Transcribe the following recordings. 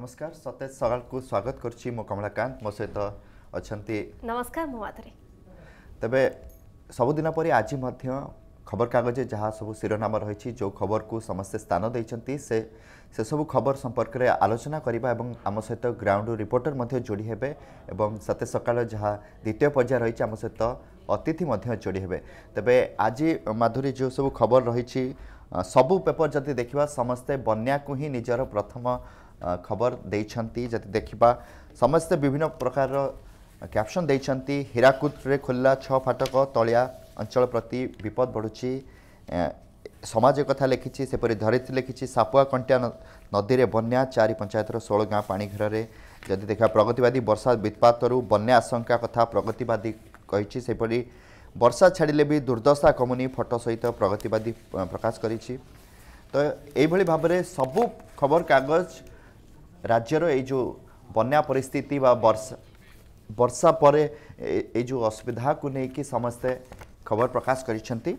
नमस्कार सतेज सकाल को स्वागत करुच्ची मो कमलाकांत मो सहित अच्छा नमस्कार मो माधुरी तेबे सबुदिन पर आज खबर कागज जहाँ सब शिरोनाम रही जो खबर को समस्ते स्थान देते से सब खबर संपर्क में आलोचना करने आम सहित ग्राउंड रिपोर्टर जोड़ी हेबे एवं सतेज सकाल जहाँ द्वितीय पर्याय रही आम सहित अतिथि जोड़ी हेबे तेबे आज माधुरी जो सब खबर रही सबू पेपर जदि देखा समस्ते बन्या को ही निजर प्रथम खबर देइछंती जदि देखा समस्ते विभिन्न प्रकार कैप्शन देइछंती हीराकुद रे खोलला 6 फाटक तलिया अंचल प्रति विपद बढ़ुची समाज कथा लिखिछि सेपरि धरित्री लिखिछि सापुआ कंटिया नदी रे बन्या 4 पंचायतर 16 गाँ पानी घर रे जदि देखा प्रगतिवादी वर्षा वित्पातरू बन्या आशंका कथा प्रगतिवादी कहिछि सेपरि वर्षा छाड़िले भी दुर्दशा कमुनी फोटो सहित प्रगतिवादी प्रकाश करिछि तो एभली भाव में सबू खबर कागज राज्यर ये जो बन्या परिस्थिति बा वर्षा पर ये जो असुविधा को लेकिन समस्ते खबर प्रकाश करिसेंती।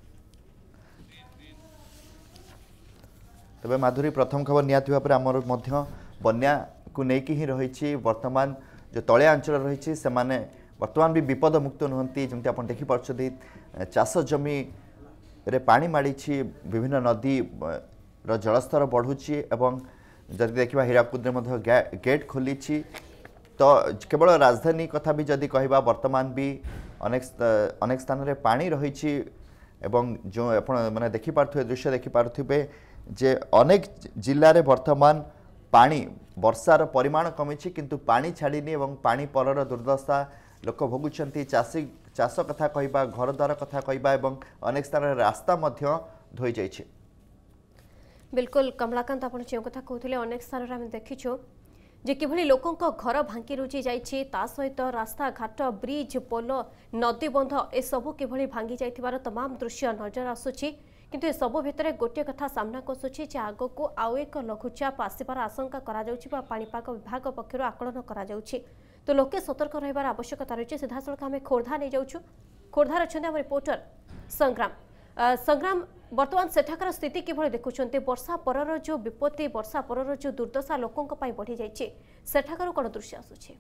तबे माधुरी प्रथम खबर नियाती भाव आमर मध्य बन्या को लेकिन ही रही वर्तमान जो तलिया अंचल रही से माने वर्तमान भी विपद मुक्त नुहंती जमती आप देखिपार्छथि चाष जमी रे पानी माड़ी विभिन्न नदी रो जलस्तर बढ़ुची एवं जदि देखा हीराकुद गेट खोली तो केवल राजधानी कथा भी जदि कहवा वर्तमान भी अनेक स्थान रे पानी रही एवं जो आप मैंने देखिपारे दृश्य देखिपारे जे अनेक जिले में वर्तमान पानी वर्षार परिमाण कमी किंतु पानी छाड़नी एवं पानी परर दुर्दशा लोक भोगुंट चाष कथा कहवा घर द्वार कथा कहवा एवं अनेक स्थान रास्ता धोई जाइए। बिल्कुल कमलाकांत आप जो कथा कहते अनेक स्थान में देखीचु जे किभली लोकों घर भांगी रुची जाइए ता सहित रास्ता घाट ब्रिज पोल नदी बंध ए सबू किभली भांगी जाइथिबार तमाम दृश्य नजर आसुची किंतु ए सबू भितर गोटे कथा सामना कसुची जे आगो को आउ एक लघुचाप आसबार आशंका करा जाउची बा पाणीपाग विभाग पक्षर आकलन करा जाउची तो लोके सतर्क रहिबार आवश्यकता रही सीधासख आम खोर्धा नहीं जाऊँ खोर्धार अच्छा आम रिपोर्टर संग्राम संग्राम वर्तमान सेठाकर स्थिति किभली देखुंटे वर्षा परर जो विपत्ति वर्षा परर जो दुर्दशा लोकों बढ़ी जाइए सेठाकर कौन दृश्य आसुची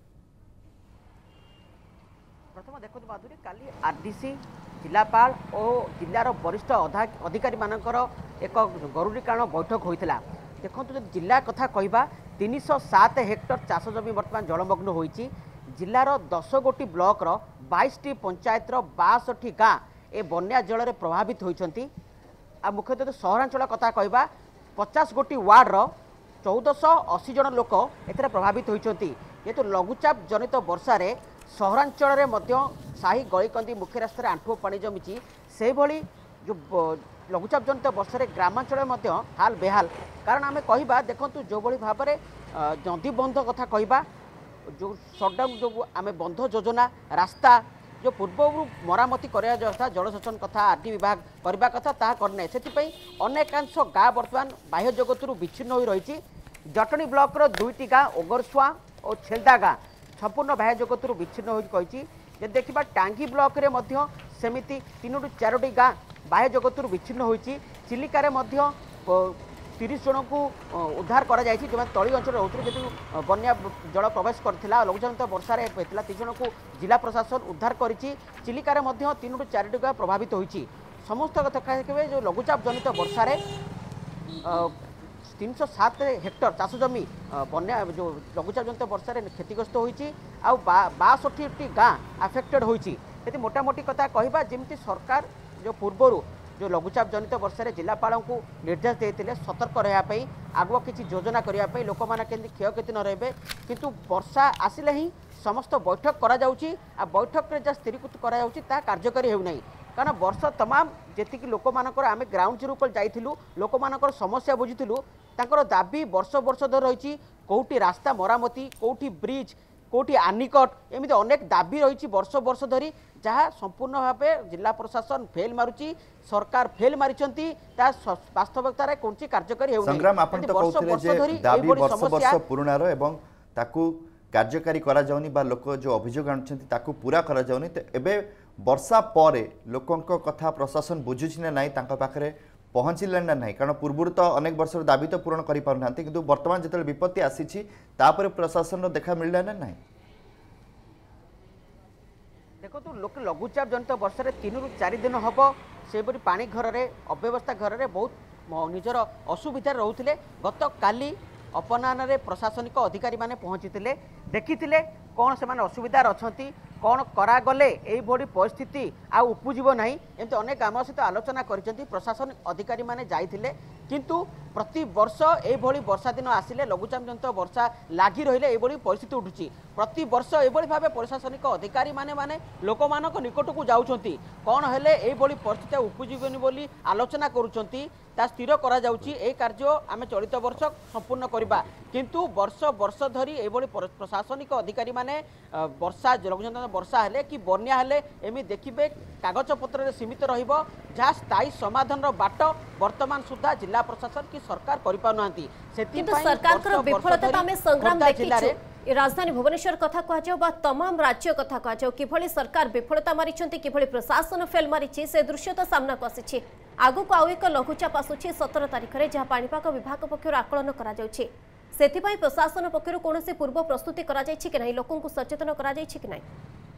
प्रथम देखो माधुरी काली आरडीसी जिलापाल और जिलार वरिष्ठ अधिकारी मानकर एक जरूरीकालीन बैठक होता देखो जो जिला कथा कहवा 307 हेक्टर चाष जमी बर्तमान जलमग्न होती जिलार 10 गोटी ब्लॉक 22टी पंचायतर 62 गाँ ए बन्या जल में प्रभावित होती मुख्यतः सहरांचल कथा कहवा 50 गोटी वार्डर 1480 जन लोक एथे प्रभावित होती जेहेतु लघुचाप जनित वर्षा सहरांचल साही गलीकंदी मुख्य रास्तार आंठुओ पानी जमी से भली जो लघुचाप जनित वर्षा ग्रामांचल हाल बेहाल कारण आम कहवा देखूँ जो भाव में नदी बंध कथा कहवा जो सटडाउन जो आम बंध योजना रास्ता जो पूर्व मरामती कथा जलसेचन कथा आरडी विभाग करने कथा ता करना से अनेकांश गाँ बर्तमान बाह्य जगत विच्छिन्न हो रही जटनी ब्लॉक 2टी गाँ ओगरसुआ और छेलदा गाँ संपूर्ण बाह्य जगत विच्छिन्न हो देखा टांगी ब्लॉक रे सेमिति 3 ରୁ 4टी गाँ बाह्य जगत विच्छिन्न हो चिलिकार 30 जन को उद्धार कर जो तली अंचल रोते जेहतु बन्या जल प्रवेश करता लघुचाप वर्षा होता 3 जन को जिला प्रशासन उद्धार कर चिलिकार 3 ରୁ 4टी गाँ प्रभावित होती समस्त कथा जो लघुचाप जनित वर्षा 307 हेक्टर चाष जमी बन्या जो लघुचाप जनित वर्षा क्षतिग्रस्त होती 62टी गाँ आफेक्टेड होती मोटामोटी कथा कहवा जमी सरकार जो पूर्वर जो लघुचाप जनित वर्षा जिलापाल को निर्देश देते सतर्क रहा आगुआ किसी योजना करने लोक मैंने क्षयक्षति न रहे किंतु वर्षा आसिले ही समस्त बैठक करा बैठक में जहाँ स्थिरीकृत करा कार्यकारी होना कारण वर्ष तमाम जी लोक मानकर आम ग्राउंड जीरो पर जाइलु लोक मानकर समस्या बुझीलु तांकर दाबी वर्ष वर्ष धर रही कौटी रास्ता मरामती कौटी ब्रिज कौटी आनिकट एमती अनेक दाबी रही वर्ष वर्ष धरी जहाँ संपूर्ण भाव जिला प्रशासन फेल मारुची सरकार फेल मारिचंती वास्तविकतार कौन कार्यकारी पुराणार एवं ताकू कार्यकारी करा जाउनी बा लोक जो अभियोग आनुछंती ताकू पूरा करा जाउनी तो एबे वर्षा पर लोकंक कथा प्रशासन बुझुछि ना नाही तांका पाखरे पहुँचले ना ना कारण पूर्व तो अनेक वर्ष दाबी तो पूरण कर पार ना कि बर्तमान जो विपत्ति आसी प्रशासन देखा मिलला ना ना देखो लोक लघुचाप जनित वर्ष में 3 ରୁ 4 दिन हम से पानी घर में अव्यवस्था घर में बहुत निजर असुविधा रोते गत काली अपराह्न में प्रशासनिक अधिकारी माने पहुँची देखी कौन से असुविधा अच्छा कौन करागले यही परिस्थिति आ उपजीव ना एमती अनेक आम सहित आलोचना कर प्रशासनिक अधिकारी माने जाइथिले किंतु प्रति वर्ष यही वर्षा दिन आसिले लघुचाप जनित वर्षा लगी रही परिस्थिति उठुची प्रति वर्ष यही भाव प्रशासनिक अधिकारी माने लोक मान निकट को जाउछंती कौन हेले यही परिस्थिति उपजीवनी बोली आलोचना करुछंती ता स्थिर करा जाउची ए कार्य आमे चलित वर्ष संपूर्ण करबा किंतु वर्ष वर्ष धरी एभली प्रशासनिक अधिकारी माने वर्षा लघुचाप वर्षा हेले कि बन्या हेले एमि देखिबे कागज पत्र रे सीमित रहिबो जहाँ स्थायी समाधान बाट वर्तमान सुधा जिला प्रशासन की सरकार करि पाउनांती किंतु सरकार विफलता आमे संग्राम देखिछु राजधानी भुवनेश्वर कथा कह बा तमाम राज्य कथा कह किभली सरकार विफलता मारी किभली प्रशासन फेल मारी से दृश्य तो सामना को आसी आगु को आउ एक लघुचाप आसुची 17 तारिख में जहाँ पाणीपाग विभाग पक्षर आकलन करा जाउछि सेथिपाई प्रशासन पक्षर कौन पूर्व प्रस्तुति करा जाइछि कि नहीं लोकंकु सचेतन करा जाइछि कि नहीं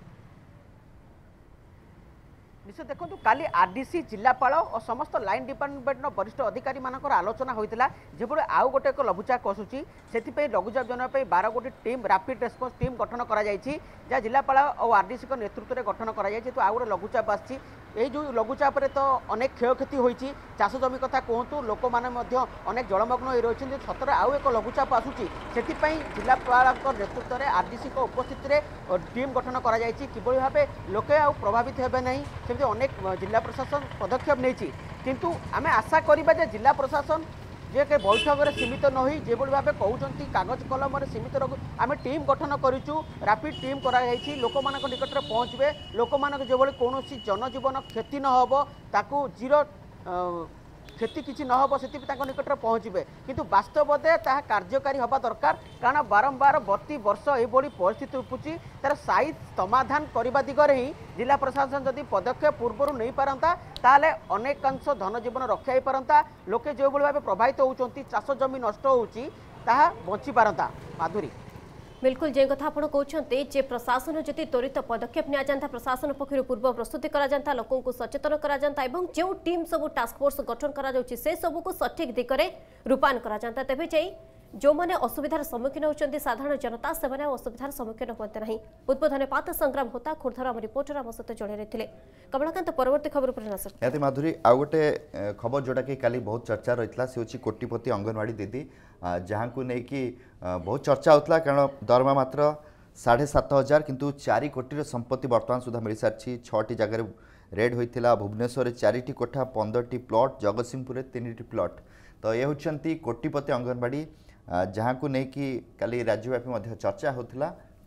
निश्चय देखो काली आरडीसी जिलापाल और समस्त लाइन डिपार्टमेंट वरिष्ठ अधिकारी मानकर आलोचना होता जो आउ गोटे एक लघुचाप आसूची से लघुचाप जनवाई 12 गोटी टीम रैपिड रेस्पॉन्स टीम गठन करा जहाँ जिलापाल और आरडीसी नेतृत्व में गठन करा तो आउ गोटे लघुचाप आसी जो लघुचाप तो अनेक क्षयक्षति होती चाष जमी कथा कहतु लोक मैंने अनेक जलमग्न हो रही सतरे आउ एक लघुचाप आसूची से जिलापाल नेतृत्व में आरडीसी उपस्थित में टीम गठन करा किभली भाव लोके आउ प्रभावित हेबे नहीं सेमती अनेक जिला प्रशासन पदक्षेप नहीं किंतु आमे आशा करिबा जे जिला प्रशासन जे के बैठक में सीमित न होई जे भाव कहते कागज कलम सीमित रखु आम टीम गठन करूँ रैपिड टीम कराई लोक मान निकट में पहुँचे लोक मान जो कौन जनजीवन क्षति न हो ताकू जीरो क्षति किसी न हो से निकट में पहुँचे किंतु वास्तवदे ता कार्यकारी हवा दरकार कारण बारंबार प्रति वर्ष यही परिस्थिति उपुची तार साइज समाधान करने दिगरे ही जिला प्रशासन जदि पदक्षेप पूर्व नहीं पारंता ताले अनेकांश धन जीवन रक्षा हो पारंता लोके जो भाव प्रभावित होती चाष जमी नष्ट होची ताहा बंची पारंता माधुरी बिल्कुल जे कथा आपण कहते जे प्रशासन जदि त्वरित पदक्षेप नि जाता प्रशासन पक्षर पूर्व प्रस्तुति करा जाता लोकों को सचेतन करा जाता एवं जो टीम सब टास्क फोर्स गठन करा जाउची से सब को सठिक दिगरे रूपायन करा जाता तेबे जाई जो माने असुविधार सम्मुखीन होचंती साधारण जनता से माने असुविधार सम्मुखीन होते नहीं उद्बोधन पात संग्राम होता खुर्धर आम रिपोर्टर आम सहित जड़े रही कमलाकांत परवर्ती खबर पर नजर माधुरी आउ गोटे खबर जोटा कि काली बहुत चर्चा रही से हूँ कोटिपति अंगनवाड़ी दीदी जहाँ को लेकिन बहुत चर्चा होता कारण दरमा मात्र 7,500 किंतु 4 कोटी संपत्ति बर्तमान सुधा मिल सारी 6टी जगह रेड होता भुवनेश्वर 4टी कोठा 15टी प्लॉट जगतसिंहपुर 3टी प्लॉट तो ये होती कोटिपति अंगनवाड़ी जहाँ को लेकिन काली राज्यव्यापी चर्चा होता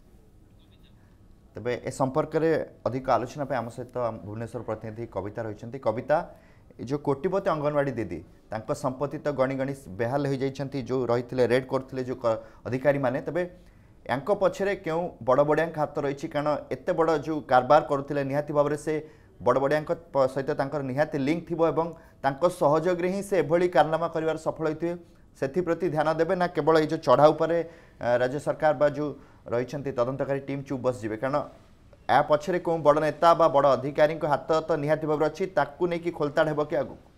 तेबे ए संपर्क में अधिक आलोचना पे आम सहित भुवनेश्वर प्रतिनिधि कविता रही कविता जो कोटिपति अंगनवाड़ी दीदी तांको संपत्ति तो गणी गणी बेहाल हो जाती जो रही रेड करते जो अधिकारी माने तबे यांको पछरे क्यों बड़ बड़िया हाथ रही कारण एत बड़ जो कारबार करुले निहाती भाव में से बड़ बड़िया सहित तांकर निहाती लिंक थी एवं तांको सहयोग ही से एभली कारनामा कर सफल होते से ध्यान देवे ना केवल ये जो चढ़ाऊ पर राज्य सरकार बा जो रही तदंतकारी टीम चुप बस जाए कारण या पछरे कौन बड़ नेता बा बड़ अधिकारी हाथ तो निहाती भाव अच्छी ताकू नहीं कि खोलताड़ हेब कि आगु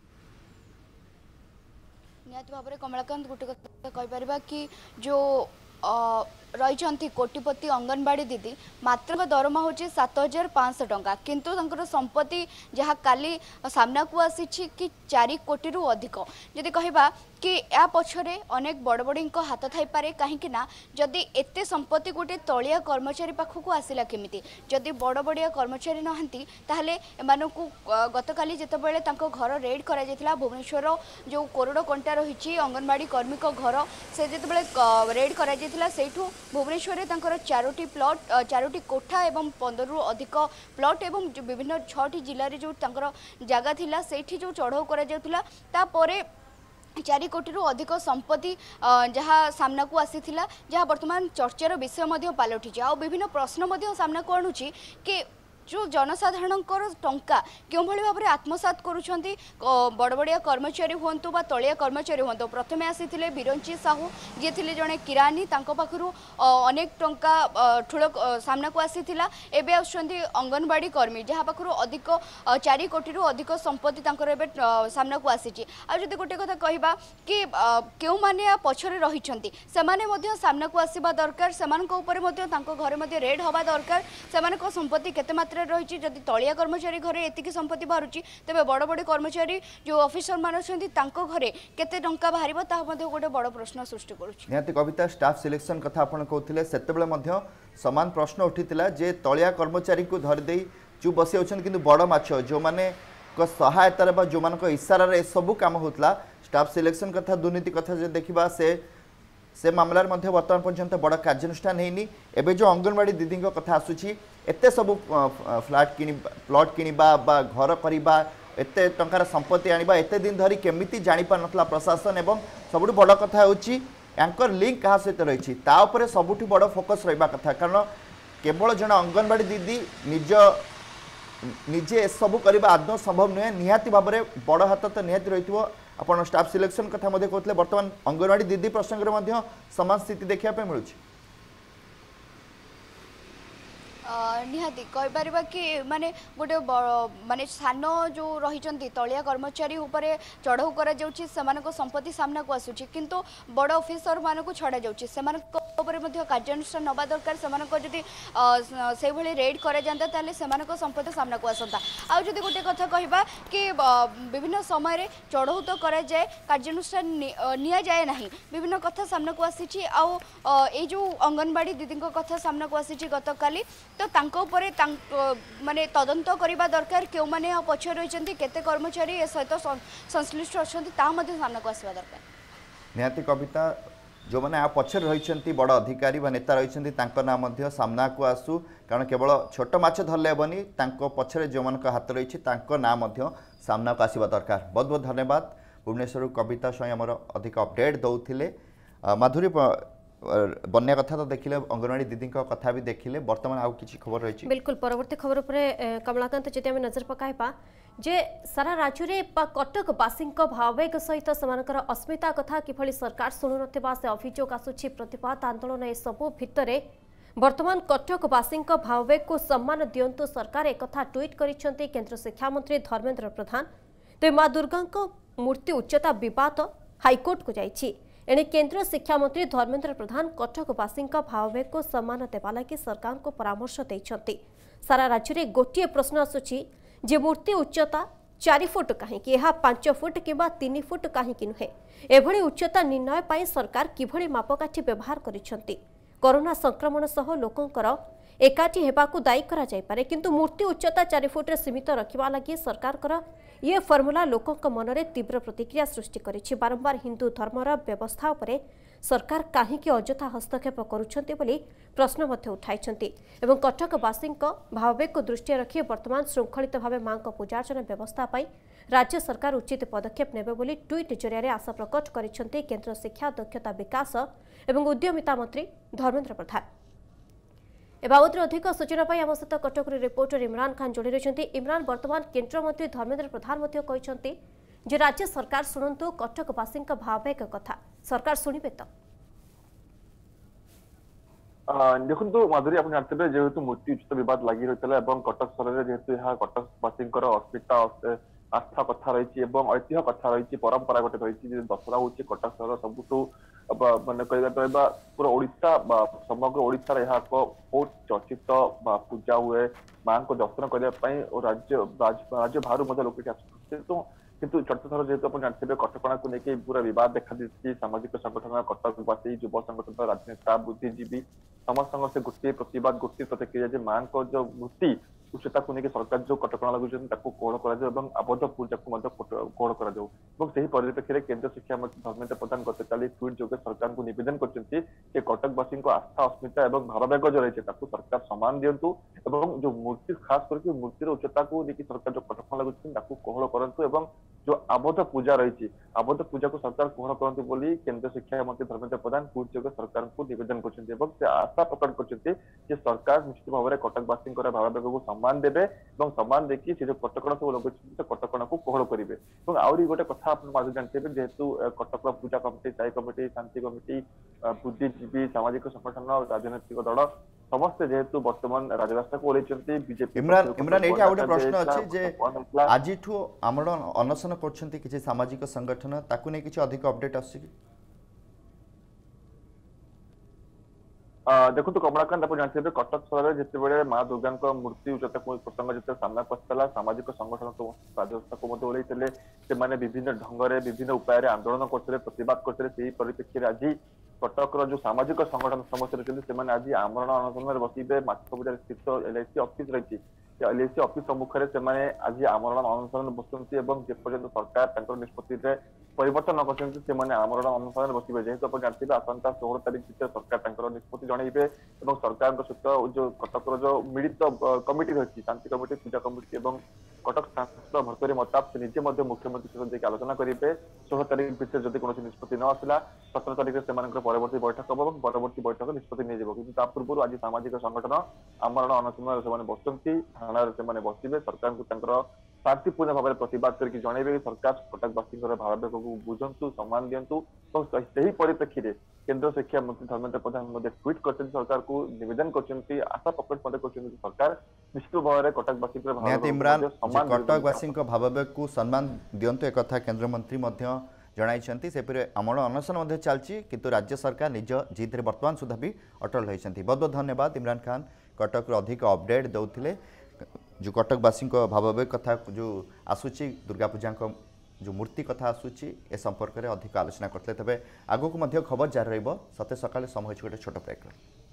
निहाती भाव में कमलाकांत गोटे कथा कहीपर कि जो रही कोटिपति अंगनवाड़ी दीदी मात्र दरमा हूँ 7,500 टंका किंतु संपत्ति जहाँ काली सामना को आसी कि 4 कोटी रु अधिक जदि कहबा कि या पछरे अनेक बड़ बड़ी हाथ थाईपे कहीं जदि एते संपत्ति गोटे तलिया कर्मचारी पाखक आसला केमिति जदि बड़ बड़िया कर्मचारी नहांती ताहले एमानकु गतकाली जेतेबेले तांको घर रेड करा जायतिला भुवनेश्वर जो कोरड कंटा रही अंगनवाड़ी कर्मी घर से जेतेबेले रेड करा जायतिला सेठू भुवनेश्वर में 4टी प्लॉट 4टी कोठा एवं 15 रु अधिक प्लॉट एवं विभिन्न 6टी जिले जो जगह थिला सेठी जो चढ़ाऊ करा जायतिला तापरे 4 कोटी रु अधिक संपत्ति जहाँ सामना को आसीथिला जहाँ वर्तमान चर्चार विषय पलटि आ विभिन्न प्रश्न सामना को आणुची कि जो जनसाधारण टंका क्यों भाव में आत्मसात करुँच बड़ बड़िया कर्मचारी हूँ बा तलिया कर्मचारी हूँ प्रथमे आसी बिरंची साहू जी थे जड़े किरानी पाखु अनेक टंका ठूल सामना को आसीथिला एबे आउछंती अंगनवाड़ी कर्मी जहाँ पाखु अधिक 4 कोटी अधिक संपत्ति सामना को आसी आ जदि गोटे कथा कहबा कि केउ माने पछरे रहिछंती सेमाने मध्य सामना को आसीबा दरकार सेमानक ऊपर मध्य तांको घरे मध्य रेड हवा दरकार सेमानक संपत्ति केते मात्रा रहिछि जदि तलिया कर्मचारी घरे एतिकी संपत्ति बाहरुछि तबे बड़ बड़ कर्मचारी जो ऑफिसर मान अछंती तांको घरे केते टंका बाहरिबो ता मध्य गोटे बड़ प्रश्न सृष्टि करूछि। निहाती कविता स्टाफ सिलेक्शन कथा आपण कहउथिले सेतेबेले मध्य समान प्रश्न उठितिला जे तलिया कर्मचारी को धरि देई चुप बसी अछन किंतु बड़ माछ जो माने को सहायतार बा जो मानक इशारा ए सब काम होतला स्टाफ सिलेक्शन कथा दुर्नीति कथा जे देखिबा से मामलार मध्य वर्तमान पर्यंत बड़ कार्यानुष्ठान हेनी एबे जो अंगनवाड़ी दीदी कथा आसुची एते सब फ्लैट किनी प्लॉट किनिबा बा घर करिबा एते टंकार संपत्ति आनिबा एते दिन धरी केमिति जानि पा नथला प्रशासन एवं सबुठ बड़ कथा होची एंकर लिंक कहा सहित रही ता उपरे सबुठ बड़ फोकस रहिबा कथा कारण केवल जन अंगनवाड़ी दीदी निजे सब करबा आदौ संभव नुहे निहाती भाव में बड़ हाथ तो निहाती रही आपण स्टाफ सिलेक्शन कथा मध्य कहते वर्तमान अंगनवाड़ी दीदी प्रसंग में समान स्थिति देखा मिलूँ निहाती कहीपर कि माने गोटे माने सान जो रही तलिया कर्मचारी उपरे चढ़ऊ कर संपत्ति सामना को आसूची किंतु बड़ ऑफिसर मान को छड़ा जाऊँगी कार्यानुष्ठान नवा दरकार से भली रेड कर संपत्ति सामना को आसता आदि गोटे कथा कहबा कि विभिन्न समय चढ़ऊ तो कराए कार्यानुष्ठान नि जाए ना विभिन्न कथा सामना को आसी आई जो अंगनवाड़ी दीदी कथा सामना को आसी गतकाली तो तांको परे माने तदंत करबा दरकार केउ माने पछे रहिसंती केते कर्मचारी ए सहित संश्लिष्ट अछंती ता मध्ये सामना को आसीबा दरकार। निहाती कविता जो माने आ पछे रहिसंती बड़ अधिकारी बा नेता रहिसंती तांको नाम मध्ये सामना को आसु कारण केवल छोट माछ धरले बनी तांको पछरे जो मानक हाथ रहिछि तांको नाम मध्ये सामना को आसीबा दरकार। बहुत बहुत धन्यवाद भुवनेश्वर कविता स्वयं हमर अधिक अपडेट दउथिले माधुरी बन्या कथा तो देखिले अंगनवाड़ी दीदी कथा भी देखिले वर्तमान आउ किछि खबर रही बिल्कुल परवर्ती खबर पर कमलाकांत जति आम नजर पकाइबा जे सारा राज्य में कटकवासी भाववेग सहित सेमानकर अस्मिता कथा किभली सरकार शुणु नथिबा से अभियोग आसुछि प्रतिवाद आंदोलन ए सबु भितरे वर्तमान कटकवासी भाववेग को सम्मान दियंतु सरकार एक कथा ट्वीट करिसेंती केंद्र शिक्षा मंत्री धर्मेंद्र प्रधान तो मां दुर्गा मूर्ति उच्चता विवाद हाईकोर्ट को जाइछि एणे केंद्र शिक्षा मंत्री धर्मेंद्र प्रधान कटकवासी भाववेग को सम्मान देवा लगी सरकार को परामर्श देइछंती। सारा राज्य में गोटे प्रश्न आसुछि जे मूर्ति उच्चता 4 फुट कहीं 5 फुट किंबा 3 फुट कहीं नुहे एभली उच्चता निर्णय पाई सरकार किभली मापकाठी व्यवहार करिसेंती कोरोना संक्रमण सह लोकंकर एकाठी हेबाकू दायी करा जाय पारे किंतु मूर्ति उच्चता 4 फुट सीमित रखिबा लगी सरकार ये फर्मुला लोकंक मनरे तीव्र प्रतिक्रिया सृष्टि करिछि। बारंबार हिंदू धर्मर व्यवस्था उपरे सरकार काहीकि अजथा हस्तक्षेप करुछंती बोली प्रश्न मध्य उठाइछंती एवं कटकवासी भाववेग को दृष्टि रखी वर्तमान श्रृंखलित भाव मां पूजार्चना व्यवस्था पाई राज्य सरकार उचित पदक्षेप नेबे बोली ट्वीट जरिया आशा प्रकट करिछंती केंद्र शिक्षा दक्षता विकास एवं उद्यमिता मंत्री धर्मेंद्र प्रधान। ए बाबद अधिक सूचना पाई आम सहित कटक रिपोर्टर इमरान खान जोड़ी रही। इमरान वर्तमान केंद्र मंत्री धर्मेंद्र प्रधान कहते जे राज्य सरकार शुणु कटकवासी भाववेग कथा सरकार शुणे तो देखो माधुरी आप जानते जेहेतु मूर्ति उचित बद लगी रही है कटक सहर जेहेतु यह कटकवासी अस्मिता आस्था कथा रही ऐतिह्य कथा रही परंपरा गोटे रही दशहरा हूँ कटक सहर सबुठ माने कहवा पूरा ओडिशा समग्र ओडिशा यह बहुत चर्चित पूजा हुए मां को दर्शन करने राज्य बाहर लोक किंतु चौथ थर जेहेतु आप जानते कटकणा को लेकिन पूरा बद देखा दी सामाजिक संगठन कटकवासी युव संगठन राजनेता बुद्धिजीवी समस्त से गोटे प्रतिवाद गोटे प्रतिक्रिया मां को जो मूर्ति उच्चता को लेकिन सरकार जो कटकणा लगुन कोहल कर आबद्ध पूजा को कोहल कर परिप्रेक्षी में केंद्र शिक्षा मंत्री धर्मेंद्र प्रधान गतकाली ट्वीट जोगे सरकार को निवेदन कर कटकवासी आस्था अस्मिता और भाववेग जो रही है सरकार सम्मान दिंतु ଏବଂ जो मूर्ति खास करके मूर्तिर उच्चता को लेकिन सरकार जो कटकणा लगुଛି ତାକୁ କୋହଳ କରନ୍ତୁ ଏବଂ जो आबद्ध पूजा रही आबद्ध पूजा को सरकार कोहଳ କରନ୍ତୁ ବୋଲି केंद्र शिक्षा मंत्री धर्मेंद्र प्रधान ट्वीट जोगे सरकार को निवेदन करछन्ती एवं से आशा प्रकट करछन्ती जे सरकार निश्चित भाव में कटकवासी भावावेग को सम्मान देबे एवं सम्मान देखि से जो कटकणा सब लगुଛି से कटकणा को कोहଳ करिवे एवं आउरी गोटे कथा आपण माझे जानते जेहेतु कटक पूजा कमिटी साई कमिटी शांति कमिटी बुद्धिजीवी सामाजिक संगठन राजनैतिक दल समस्त जेहेतु वर्तमान राजरास्ता को ओलेचंती बीजेपी इमरान एठी आउटे प्रश्न अछि जे आजिठु आमर अनशन करछंती किछि सामाजिक संगठन ताकु नै किछि अधिक अपडेट आछि कि देखो कमलाकांत आप जानते हैं कटक सहर जिते माँ दुर्गा मूर्ति उच्चता प्रसंग जिते सामना आसाला सामाजिक संगठन राजवस्था को ओल्लैते से विभिन्न ढंग से विभिन्न उपाय आंदोलन करते प्रतिवाद करते परिप्रेक्षी आज कटक जो सामाजिक संगठन समस्त रही से आज आमरण अनशन बसवे माछबजार स्थित LIC ऑफिस रही LIC ऑफिस सम्मुखें से आज आमरण अनशन बसुंट जेपर्यंत सरकार निष्पत्ति परिवर्तन न कर आमरण अनशन बसवे जेहेतु आप जानते आसंता 16 तारीख भितर सरकार निष्पत्ति जनइबे सरकार सहित जो कटक जो मिलित कमिटी रही शांति कमिटी पूजा कमिटी और कटक सांसद भर्तरी मताब से निजे मुख्यमंत्री सहित आलोचना करेंगे 16 तारीख भितर जब कौन निष्पत्ति न आसला 17 तारीख से परवर्ती बैठक हम परवर्ती बैठक निष्पत्ति नहीं कि पूर्व आज सामाजिक संगठन आमरण अनशन से बसुंट थाना से बसवे सरकार शांतिपूर्ण भाव में प्रतिवाद करके जनइबे सरकार कटकवासी भावावेग को बुझंतु सम्मान दिंतु और सही परिप्रेक्षी में केंद्र शिक्षा मंत्री धर्मेंद्र प्रधान ट्वीट कर सरकार को निवेदन कर आशा प्रकट कर सरकार निश्चित भाव में कटकवासी इमरान कटकवासी भावावेग को सम्मान दिंतु एक कथा केंद्र मंत्री जणाई से आमरण अनशन चलती किंतु राज्य सरकार निज जिद में बर्तमान सुधा भी अटल रही। बहुत बहुत धन्यवाद इमरान खान कटक अधिक अपडेट दौले जो कटकवासी भावावेग कथा जो आसूची दुर्गा पूजा जो मूर्ति कथा आसूची ए संपर्क में अधिक आलोचना करते तेज आगक खबर जारी रते सका समय गोटे छोट ब्रेक।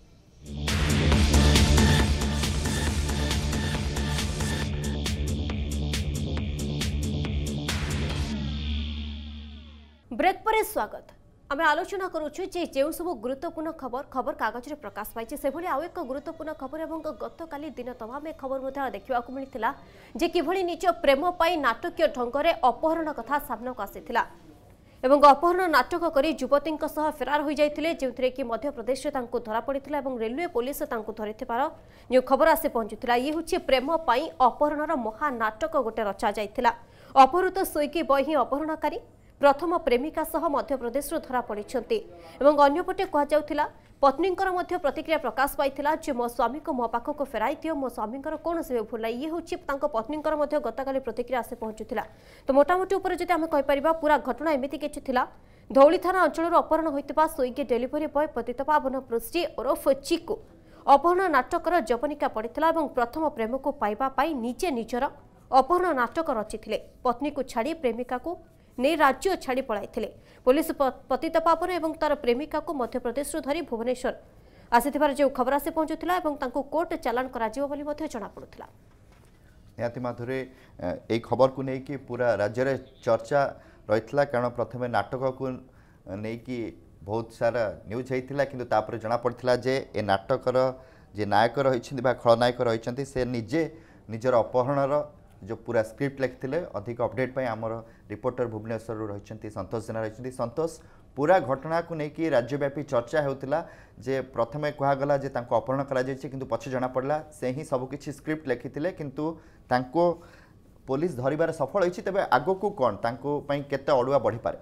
ब्रेक पर स्वागत आम आलोचना करुचु जो सब गुरुत्वपूर्ण खबर कागज में प्रकाश पाई से आउ एक गुरुत्वपूर्ण खबर और गत काली दिन तमाम खबर देखा मिलता जे किभली निज प्रेम पाई नाटकीय ढंग से अपहरण कथा सामना को आसीथिला एवं अपहरण नाटक करी युवती फेरार हो जाते जो कि मध्य प्रदेश धरा पड़ा और रेलवे पुलिस धरिथिबार जो खबर आसी पहुंचुला ये हूँ प्रेम पाई अपहरणर महानाटक गोटे रचा जाइथिला। अपहृत स्विगी बॉय ही अपहरणकारी प्रथम प्रेमिका सह मध्य प्रदेश धरा पड़ी अंपटे कहला पत्नी प्रतिक्रिया प्रकाश पाई जे मो स्वामी को मो पाखक फेराई दियो मो स्वामी कौन से भूल ये हूँ पत्नी गतकाली प्रतिक्रिया आसी पहुंचुला। तो मोटामोटी उपर जदि आम कहीपर पूरा घटना एमती किसी धौली थाना अंचल अपहरण होता स्विगी डेलीवरी बॉय पतितपावन पृष्टि ओरफ चिकु अपहरण नाटकर जवनिका पड़ता और प्रथम प्रेम को पाइबा निजे निजर अपहरण नाटक रचिथिले पत्नी को छाड़ी प्रेमिका को नहीं राज्य छाड़ी पड़ाई पुलिस पतितपावन और तार प्रेमिका को मध्य प्रदेश धरी भुवनेश्वर आसीथिबार जो खबर आसी पहुंचुला कोर्ट चालान करा जना पड़ुला। निहाती माधुरी यही खबर को लेकिन पूरा राज्य में चर्चा रही कारण प्रथम नाटक को लेकिन बहुत सारा न्यूज होता कि जना पड़ा जे ए नाटकर जे नायक रही खलनायक रही से निजे निजर अपहरणर जो पूरा स्क्रिप्ट लिखिले अधिक अपडेट पर आमर रिपोर्टर भुवनेश्वर रही संतोष जेना रही संतोष पूरा घटना को लेकिन राज्यव्यापी चर्चा होता जे प्रथमे कहगला जे तांको अपहरण करा जायछि किंतु पछे जना पड़ला से ही सबकिछि स्क्रिप्ट लिखिले किंतु तांको पुलिस धरिबार सफल होइछि तबे आगो को कोन तांको पई केते अडुआ बढ़ी पारे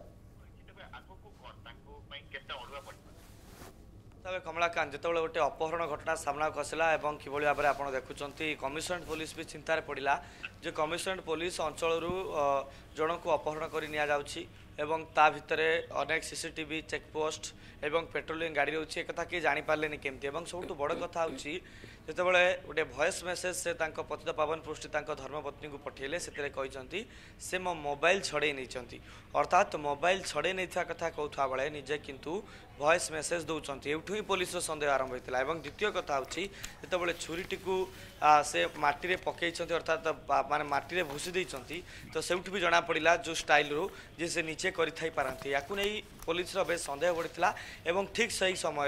तबे कमलाकांत जितेबाला गोटे अपहरण घटना सामना को आसला और कि भाव में आप देखुं कमिशनरेट पुलिस भी चिंतार पड़ा जे कमिशनरेट पुलिस अंचल जन को अपहरण कर एवं ता भितर अनेक सीसीटीवी चेकपोस्ट एवं पेट्रोलिंग गाड़ी रोचे एक किए जापारे केमती सब बड़ कथा होते गोटे वॉइस मेसेज से पतितपावन पृष्टि धर्मपत्नी को पठेले से मो मोबाइल छड़े नहीं अर्थात मोबाइल छड़े नहीं कथा कहता बेले निजे किंतु वॉइस मेसेज दौरान एठू ही पुलिस सन्देह आरंभ होता है। द्वितीय कथा होते छुरीटी को से माटी पकई अर्थात माने माटी भूसी देती तो से भी जना पड़ा जो स्टाइल रू जे से नीचे करते या पुलिस बेस सन्देह बढ़ता और ठीक सही समय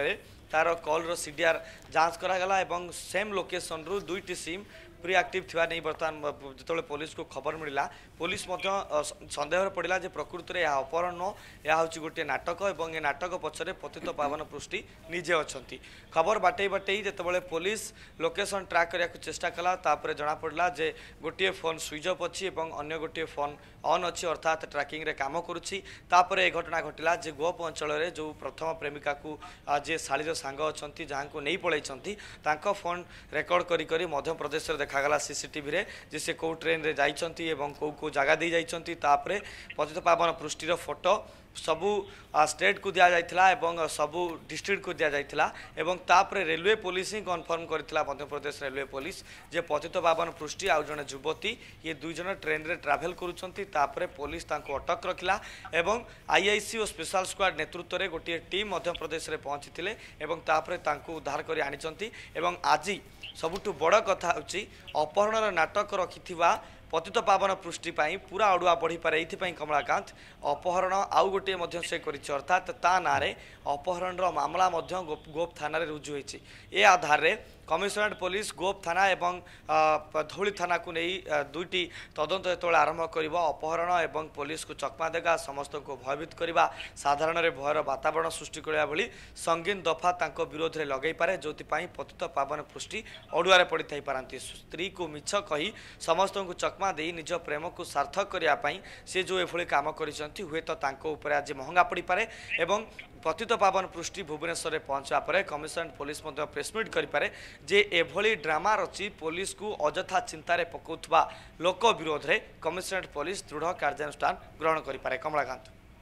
तार कॉल सीडीआर जांच करागला एवं सेम लोकेशन रु 2टी सिम प्री एक्टिव थिबा नहीं बर्तमान जो पुलिस को खबर मिला पुलिस सन्देह पड़ा जे प्रकृति में यह अपहरण यह हूँ गोटे नाटक और ये नाटक पछरे पतित पावन पृष्टि निजे अच्छा खबर बाटे बाटे जितेबाला पुलिस लोकेशन ट्रैक करने को चेष्टा कला तापर जना पड़ा जे गोटे फोन स्विच ऑफ अच्छी अन्य गोटे फोन ऑन अच्छी अर्थात ट्रैकिंग रे काम करुच्ची तापर यह घटना घटला जे गोप अंचल में जो प्रथम प्रेमिका को जे शालीर सांग अच्छा जहाँ को नहीं पलैंती फोन रेकर्ड करी मध्य प्रदेश देखागला सीसीटीवी रे जे से कौ ट्रेन रे जाइछंती एवं कौ जगह दे जाइछंती तापरे पतित पावन पृष्ठीर फोटो सबू स्टेट को दिया जाइथिला एवं सबू डिस्ट्रिक्ट को दिया जाइथिला एवं तापरे रेलवे पुलिस ही कन्फर्म करथिला मध्य प्रदेश रेलवे पुलिस जे पतित पावन पृष्ठी आउ जने युवती ये दुई जन ट्रेन रे ट्रैवल करूछंती तापरे पुलिस तांको अटक रखिला एवं आईआईसी और स्पेशल स्क्वाड नेतृत्व रे गोटे टीम मध्य प्रदेश रे पहुंचीथिले एवं तापरे तांको उद्धार करी आनिछंती एवं आज सबुठु बड़ कथा होची अपहरणर नाटक रखिथिबा पतित पावन पृष्टि पूरा अड़ुआ बढ़ी पारे ये कमलाकांत अपहरण आउ गोटे से अर्थात ता ना अपहरण मामला गोप थाना रुजु होती ए आधार रे कमिशनरेट पुलिस गोप थाना एवं धौली थाना को नहीं दुईटी तदंत जो आरंभ कर अपहरण एवं पुलिस को चकमा देगा समस्त को भयभीत करने साधारण भयर वातावरण सृष्टि करने भली संगीन दफा तांको विरोध में लगे पारे जो पतित पावन पृष्टि अड़ुआ पड़ी थी पारती स्त्री को मिछ कही समस्त को चकमा दे निज प्रेम को सार्थक करने से जो एभली काम करिसेंती हुए तो तांको ऊपर आज महंगा पड़ी पारे एवं पतित पावन पृष्टि भुवनेश्वर में पहुंचा पर कमिशनरेट पुलिस प्रेसमिट करें जे एभली ड्रामा रची पुलिस को अजथा चिंतार पकाउथबा लोक विरोध में कमिशनरेट पुलिस दृढ़ कार्यानुष्ठान ग्रहण करें कमलाकांत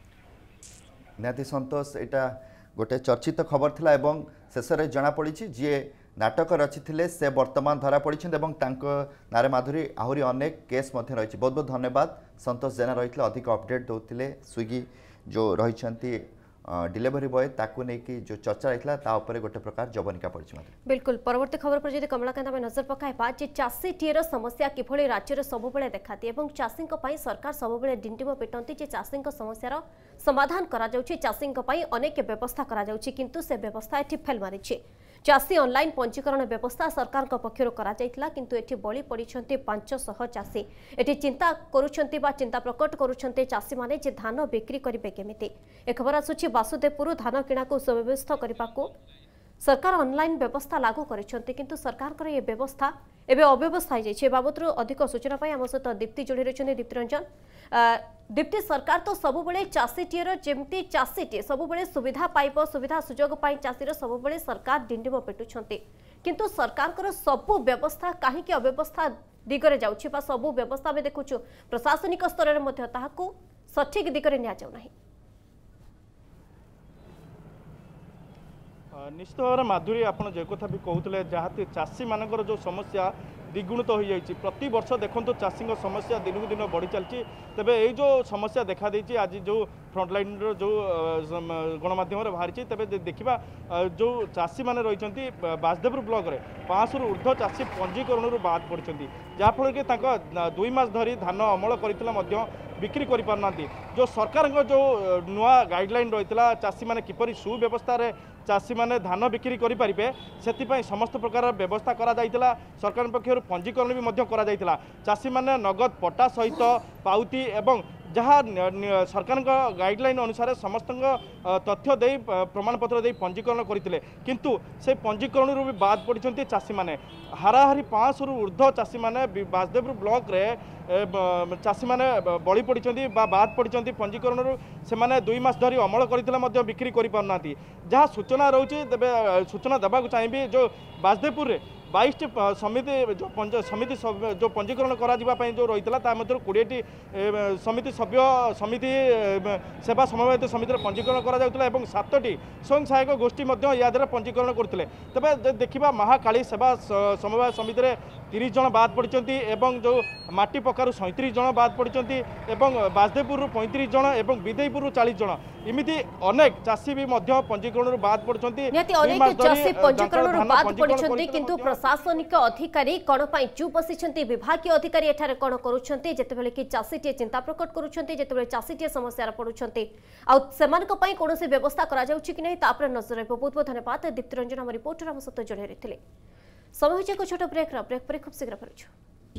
निहाती संतोष एटा गोटे चर्चित खबर थिला एवं शेष में जना पड़ी जी नाटक रचिथिले से वर्तमान धरा पड़ी नारे माधुरी आहरी अनेक केस रही बहुत बहुत धन्यवाद संतोष जेना रही अधिक अपडेट दौते स्विगी जो रही डिलीवरी बॉय ताकू नहीं जो चर्चा रही गोटे प्रकार जवनिका पड़ी बिल्कुल परवर्ती खबर पर जब कमलाकांत आम नजर पकाइबा चाषीटीर समस्या किभली राज्य सबुबले देखाती और चाषी सरकार सबुबले डिंडिम पिटंती जे चाषी समस्यार समाधान करा जाउछि चाषी अनेक व्यवस्था करा जाउछि किंतु से व्यवस्था एठी फेल मारिछि चाषी ऑनलाइन पंजीकरण व्यवस्था सरकार पक्षर करा जाइतला किंतु एठी बळी पड़िछंती 500 चाषी एठी चिंता करूछंती बा चिंता प्रकट करूछंती चाषी माने जे धान बिक्री करिवे केमिति ए खबर आसुछि वासुदेवपुर धान किणा को सुव्यवस्था करबाको सरकार ऑनलाइन व्यवस्था लागू करिछंती किंतु सरकार ये व्यवस्था एबे अव्यवस्था जाइछे बाबत अधिक सूचना पाई हम सहित दीप्ति जोड़ी रहिछन्ती दीप्ति रंजन दीप्ति सरकार तो सबुबले चाषीटीर जेमती चाषीटी सबुबले सुविधा पाइब सुविधा सुजोग पाई चाषीर सबुबले सरकार डिंडिम पिटुछंती किंतु सरकार सबु व्यवस्था काहेकि अव्यवस्था दिगरे जाउछि बा सबु व्यवस्था में देखुछु प्रशासनिक स्तर रे मध्ये ताहाकु सठिक दिगरे निया जाउ नाही निश्चित भाव माधुरी आपड़ जो कथा भी कहते जहाँ चाषी मानकर जो समस्या द्विगुणित हो जाए प्रति वर्ष देखो चाषी समस्या दिन को दिन बढ़ी चलती तेज ये जो समस्या देखा देती आज जो फ्रंटलाइन जो गणमाध्यम बाहरी तेज देखा जो चाषी मैंने रही बासदेवपुर ब्लॉक में 500 ऊर्ध्व चाषी पंजीकरण बाद पड़ती जहाँफल कि 2 मास धरी धान अमल कर बिक्री कर पारना जो सरकार जो नुआ गाइडलाइन रही चाषी मैंने किपरि सुव्यवस्था चाषी मैंने धान बिक्री करें से समस्त प्रकार व्यवस्था करा सरकार पक्षर पंजीकरण भी करा चाषी मैंने नगद पट्टा सहित पाउती एवं जहाँ सरकार गाइडलाइन अनुसार समस्त तथ्य दे प्रमाणपत्र दे पंजीकरण करते किंतु से पंजीकरण भी बाद पड़ते चाषी मैंने हाराहारी 500 ऊर्ध्व चाषी मैंने बासदेवपुर ब्लॉक रे चाषी मैंने बड़ी पड़ते बाद पड़ते पंजीकरण से 2 मास धरी अमल करते बिक्री कर पारना जहाँ सूचना रोचे तेज सूचना देवाक चाहिए जो बासदेवपुर रे 22टी समिति जो पंजीकरण करा जो रही है 20टी समिति सभ्य समिति सेवा समन्वित समिति पंजीकरण करा 7टी स्वयं सहायक गोष्ठी या पंजीकरण करते तेज देखा महाकाली सेवा समवाय समिति 30 जन बाद पड़ते जो माटी पकार 37 जन बाद पड़ते बासदेवपुर 35 जन और विदेईपुर 40 जन इमिति अनेक चाषी भी पंजीकरण बाद पड़ते पंजीकरण बाद पड़ते किंतु प्रशासनिक अधिकारी कौन पर चुप बसी विभाग अधिकारी एठारे कौन करुँचे जितेबाला कि चाषीटे चिंता प्रकट करुँचे चाषीटे समस्या पड़ुंट कौन व्यवस्था कि नहीं तापर नजर रहा। बहुत बहुत धन्यवाद दीप्ति रंजन आम रिपोर्टर आम सहित जोड़ी रही। समय हो छोट ब्रेक पर खूब शीघ्र फेरुछु।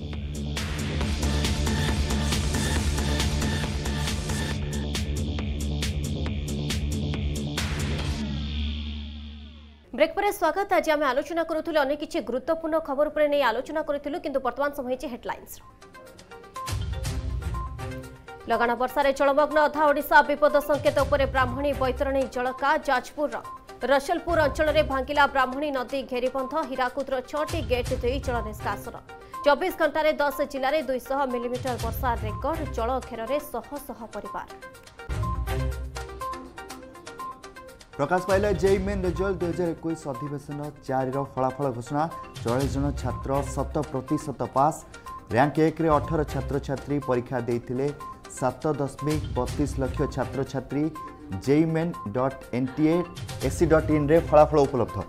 ब्रेक पर स्वागत। आज आम आलोचना करूँ अनेक किसी गुरुत्वपूर्ण खबर पर नहीं आलोचना करूँ किंतु वर्तमान समय हेडलाइंस। लगाण वर्षा जलमग्न अधा ओडिशा विपद संकेत उपर ब्राह्मणी बैतरणी जलका। जाजपुर रसलपुर अंचल में भांगिला ब्राह्मणी नदी घेरीबंध। हीराकुदर 6टी गेट देई जल निष्कासन। 24 घंटे 10 जिले में 200 मिलीमीटर वर्षा रेकर्ड। जल घेर शह शह परिवार। प्रकाश पाइला जेई मेन रिजल्ट 2021 अधिवेशन 4 फलाफल घोषणा। 40 जन छात्र 100% पास। रैंक 1 रे 18 छात्र छात्री परीक्षा देइथिले। 7.32 लाख छात्र छात्री jeimen.nta.ac.in रे फलाफल उपलब्ध।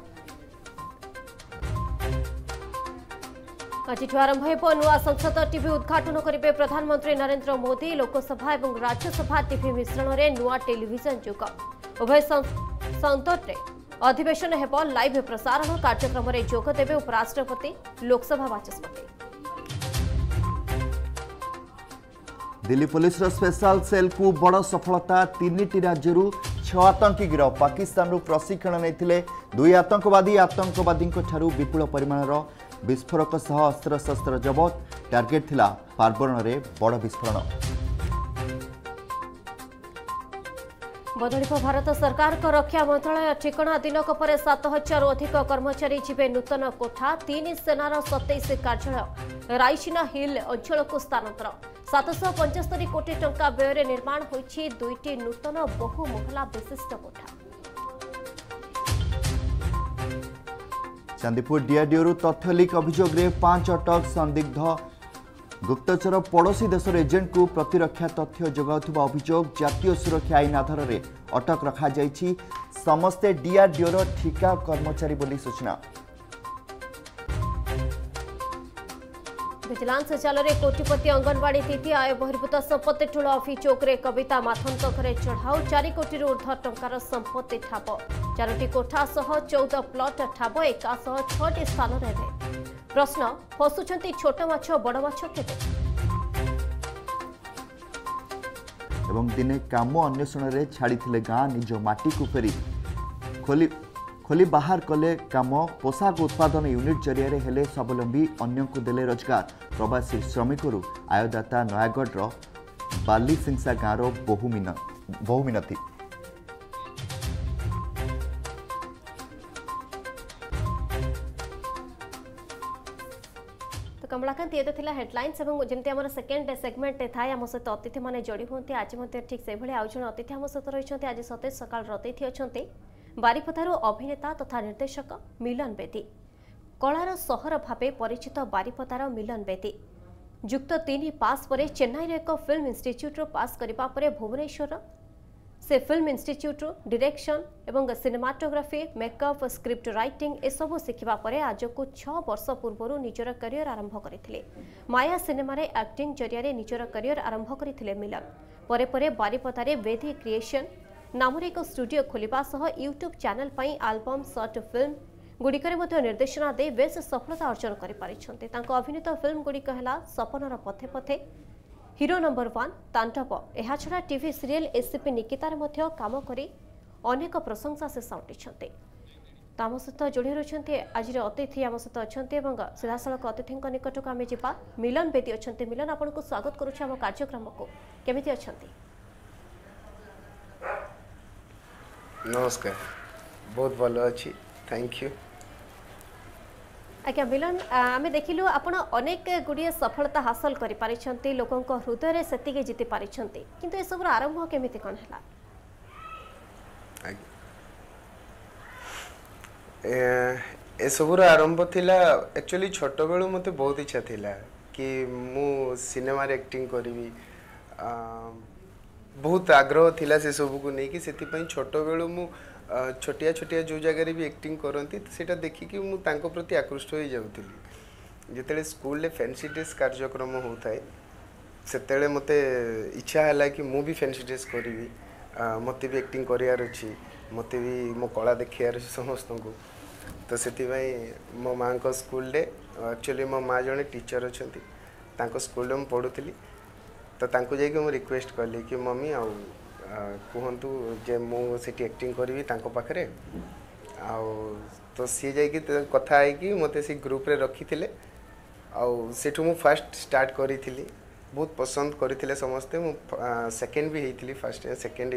आज आरंभ हो नुआ संसद टीवी उद्घाटन करेंगे प्रधानमंत्री नरेंद्र मोदी। लोकसभा और राज्यसभा टीवी मिश्रण में नुआ टेलीविजन युग। उभय संसद में अधिवेशन हेब लाइव प्रसारण। कार्यक्रम में जोग देवे उपराष्ट्रपति लोकसभा बाचस्पति। दिल्ली पुलिस स्पेशल सेल को बड़ सफलता। 3टी राज्य 6 आतंकी गिरफ। पाकिस्तान प्रशिक्षण नहीं 2 आतंकवादी। आतंकवादी विपुल परिमाणर विस्फोरक सह अस्त्रशस्त्र जबत। टार्गेट थिला पार्बरण में बड़ विस्फोरण। बदल भारत सरकार को रक्षा मंत्रालय ठिकाना। दिनक पर 7000 अधिक कर्मचारी जीवे नूतन कोठा। 3 सेनार 27 कार्यालय रायसीना हिल अंचल को स्थानांतर। 775 कोटी टंका व्यय निर्माण होइछि 2टी नूतन बहुमहला विशिष्ट कोठा। चांदीपुर डीआरडीओ तथ्य लीक अभियोग में 5 अटक। संदिग्ध गुप्तचर पड़ोशी देशर एजेंट को प्रतिरक्षा तथ्य जगाउथिबा अभियोग। जातीय सुरक्षा आईन आधार में अटक रखा जाइछि। समस्ते डीआरडीओ ठिका कर्मचारी बोली सूचना। विजिलेंस जाल में कोटिपति अंगनवाड़ी दीदी आय बहिर्भूत संपत्ति ठूल अभियोग में कविता माथन घरे चढ़ाऊ। 4 कोटी ऊर्ध्व टंकार संपत्ति ठाब। 4टी कोठा सह 14 प्लट ठाब। 6टी स्थान में प्रश्न फसुंट छोट माछ बड़ माछ केते। एवं दिने काम अन्वेषण रे छाड़ी गाँ निज माटी को फेरी खोली बाहर कले काम। पोशाक उत्पादन यूनिट जरिया हेले स्वावलंबी अन्य को देले रोजगार। प्रवासी श्रमिकरू आयदाता नयागढ़ बाली सिंसा गाँव बहुमिनती। कमलाकांत ये तो हेडलाइंस और जमी आम सेकेंड सेगमेंट थाए आम सहित अतिथि मैंने जोड़ी हूँ। आज ठीक से भाई आउ जन अतिथि आम सहित रही। आज सतेज सकाल अतिथि अच्छा बारिपदार अभिनेता तथा निर्देशक मिलन बेदी। कलार सहर भावे परिचित बारिपदार मिलन बेदी युक्त 3 पास पर चेन्नई एक फिल्म इंस्टीट्यूट पास करने पर भुवनेश्वर से फिल्म इंस्टीट्यूट डायरेक्शन एवं सिनेमाटोग्राफी मेकअप स्क्रिप्ट राइटिंग एसबू शिखा पर आज को 6 वर्ष पूर्व निजर करियर आरंभ करते। माया सिनेमा रे एक्टिंग जरिया निजर करियर आरंभ करते मिलन। परे परे बारिपदारे बेदी क्रिएशन नाम एक स्टूडियो खोलिबा सह यूट्यूब चैनल पई एल्बम शॉर्ट फिल्म गुड़िकर निर्देशना दे बेस सफलता अर्जन कर अभिनीत फिल्म गुड़िक है सपनर पथे पथे, हीरो नंबर 1, तांडव। यह छड़ा टीवी सीरियल एसीपी निकितार काम करी अनेक प्रशंसा से साउंटी। आम सहित जोड़ी रही आज अतिथि आम सहित अच्छा सीधा सड़क अतिथि निकट को आम जा। मिलन बेदी अच्छा। मिलन आपको स्वागत करुच्छे आम कार्यक्रम को। केमिति अच्छा? नमस्कार, बहुत भल अच्छी, थैंक यू। आज्ञा मिलन, आम देखिलु आपण अनेक गुड़िए सफलता हासिल कर पारिछंती, लोकों को हृदय से जीति पारिछंती, किंतु ए सब आरंभ केमिति कोन हला? ए सबुर आरंभ थिला एक्चुअली छोट बेलू मते बहुत इच्छा थिला कि मु सिनेमा रे एक्टिंग करिवि। बहुत आग्रह थिला से सब को नहीं कि सेति पई छोट बेलू मु छोटिया छोटिया जो जगह भी एक्टिंग करती सेटा देखिकी मु तांको प्रति आकृष्ट हो जाउतिली जेतेले स्कूल ले फैंसी ड्रेस कार्यक्रम होता है सेतेले मते इच्छा हला कि मु भी फैंसी ड्रेस करी मते भी एक्टिंग करियार अछि मते भी मो कला देखियार अछि समस्त को तो सेति भाई मो मां को स्कूल ले एक्चुअली मो मां जने टीचर अछंती तांको स्कूल में पढुतली तो तांको जाई के मो रिक्वेस्ट करली कि मम्मी आ कहतु जे मुझे एक्टिंग करी पाखे तो सी जा कथा है मत से ग्रुप रे रखी थे आठू मु फास्ट स्टार्ट करी बहुत पसंद करते समस्ते मु सेकेंड भी होती फास्ट सेकेंड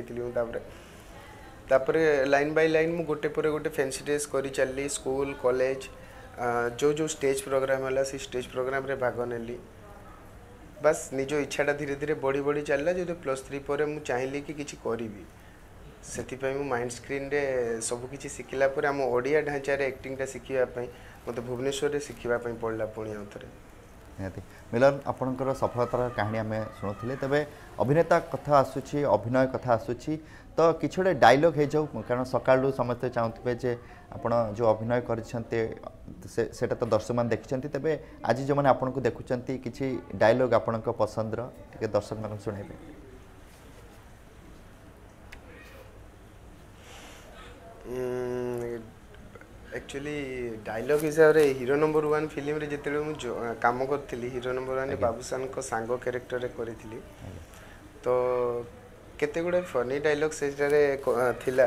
होती लाइन बाय लाइन मु गोटे पर गोटे फैंसी ड्रेस करी चलली स्कूल कॉलेज जो जो स्टेज प्रोग्राम है से स्टेज प्रोग्राम रे भाग नेली बस निज इच्छाटा धीरे धीरे बढ़ी बढ़ी चलला जो +3 पर मु चाहिली कि किछि करी से माइंड स्क्रीन रे सब किछि शिखला पर आम ओडिया ढांचा रे एक्टिंगटा शिखिबा पई मते भुवनेश्वर रे शिखिबा पई पड़ला पुणी आउथरे निहाती मिलन आपणकर सफलतार कहानी आम शुणुले तेज अभिनेता कथा आसूची अभिनय कथा आसूची तो किसी गोटे डायलॉग हो जाऊ कारण सकाळू समस्ते चाहूबे जे आपण जो अभिनय करटा तो दर्शक मैंने देखिं तेज आज जो मैंने आपन को देखुं किसी डायलॉग आपण पसंदर टे दर्शक मान शुणेबे एक्चुअली डायलॉग हिसाब से हीरो नंबर 1 फिल्म रे जेते मु काम करथिली हीरो नंबर 1 बाबूसान को सांगो कैरेक्टर रे करिथिली तो केते गुडे फनी डायलॉग से थिला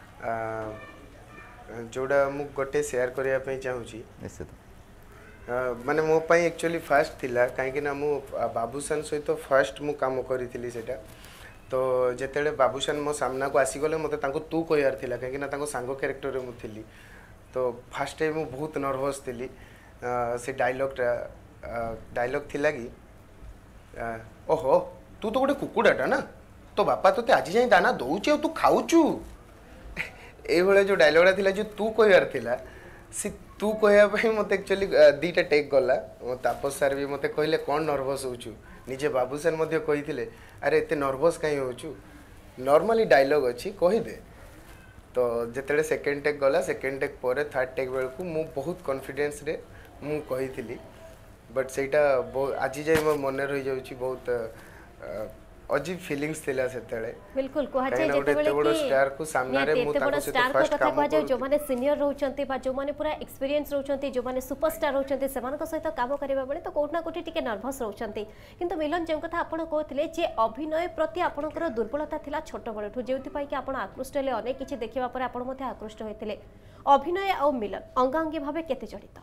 जोड़ा मु गोटे शेयर करिया पई चाहूची निश्चित माने मो पई एक्चुअली फास्ट थिला काहे कि ना मु बाबूसान सहित फास्ट मु काम करिथिली सेटा तो जेतेले बाबूसान मो सामना को आसी गले मते तांको तू कहयार थिला काहे कि ना तांको सांगो कैरेक्टर रे मु थिली तो फास्ट टाइम मु बहुत नर्वस थिली से डायलॉग थिला कि ओहो तू तो गोटे कुकुडाटा ना तो बापा तो आज जाए दाना दौचे तू खाऊचु ये जो डायलॉगटा थिला जो तू कहयार थिला सी तू कहया मत एक्चुअली दीटा टेक गला तापस सार भी मत कहले कौन नर्वस होचु निजे बाबूसान मध्य कही अरे एते नर्वस कहीं होचु नॉर्मली डायलॉग अच्छी कहीदे तो जिते सेकेंड टेक गला सेकेंड टेक पर थर्ड टेक बेलू मु बहुत कॉन्फिडेंस रे मु कही बट सेटा आज जाए मोर मन रही जाउची बहुत अजीब फीलिंग्स थिला सेतेले बिल्कुल कोहा जाय जेतेबेले कि स्टार को सामने रे मु ताको से फर्स्ट काम को जो माने सीनियर रहउचंती बा जो माने पूरा एक्सपीरियंस रहउचंती जो माने सुपरस्टार रहउचंती सेमान को सहित काम करबा बेले तो कोठना कोठी टिके नर्वस रहउचंती किंतु मिलन जे कथा आपण कहथिले जे अभिनय प्रति आपणकर दुर्बलता थिला छोट बळठु जेउति पाई कि आपण आकृष्ट ले अनेक किछि देखिबा पर आपण मध्ये आकृष्ट होइतिले अभिनय आ मिलन अंगांगी भाबे केते जड़ित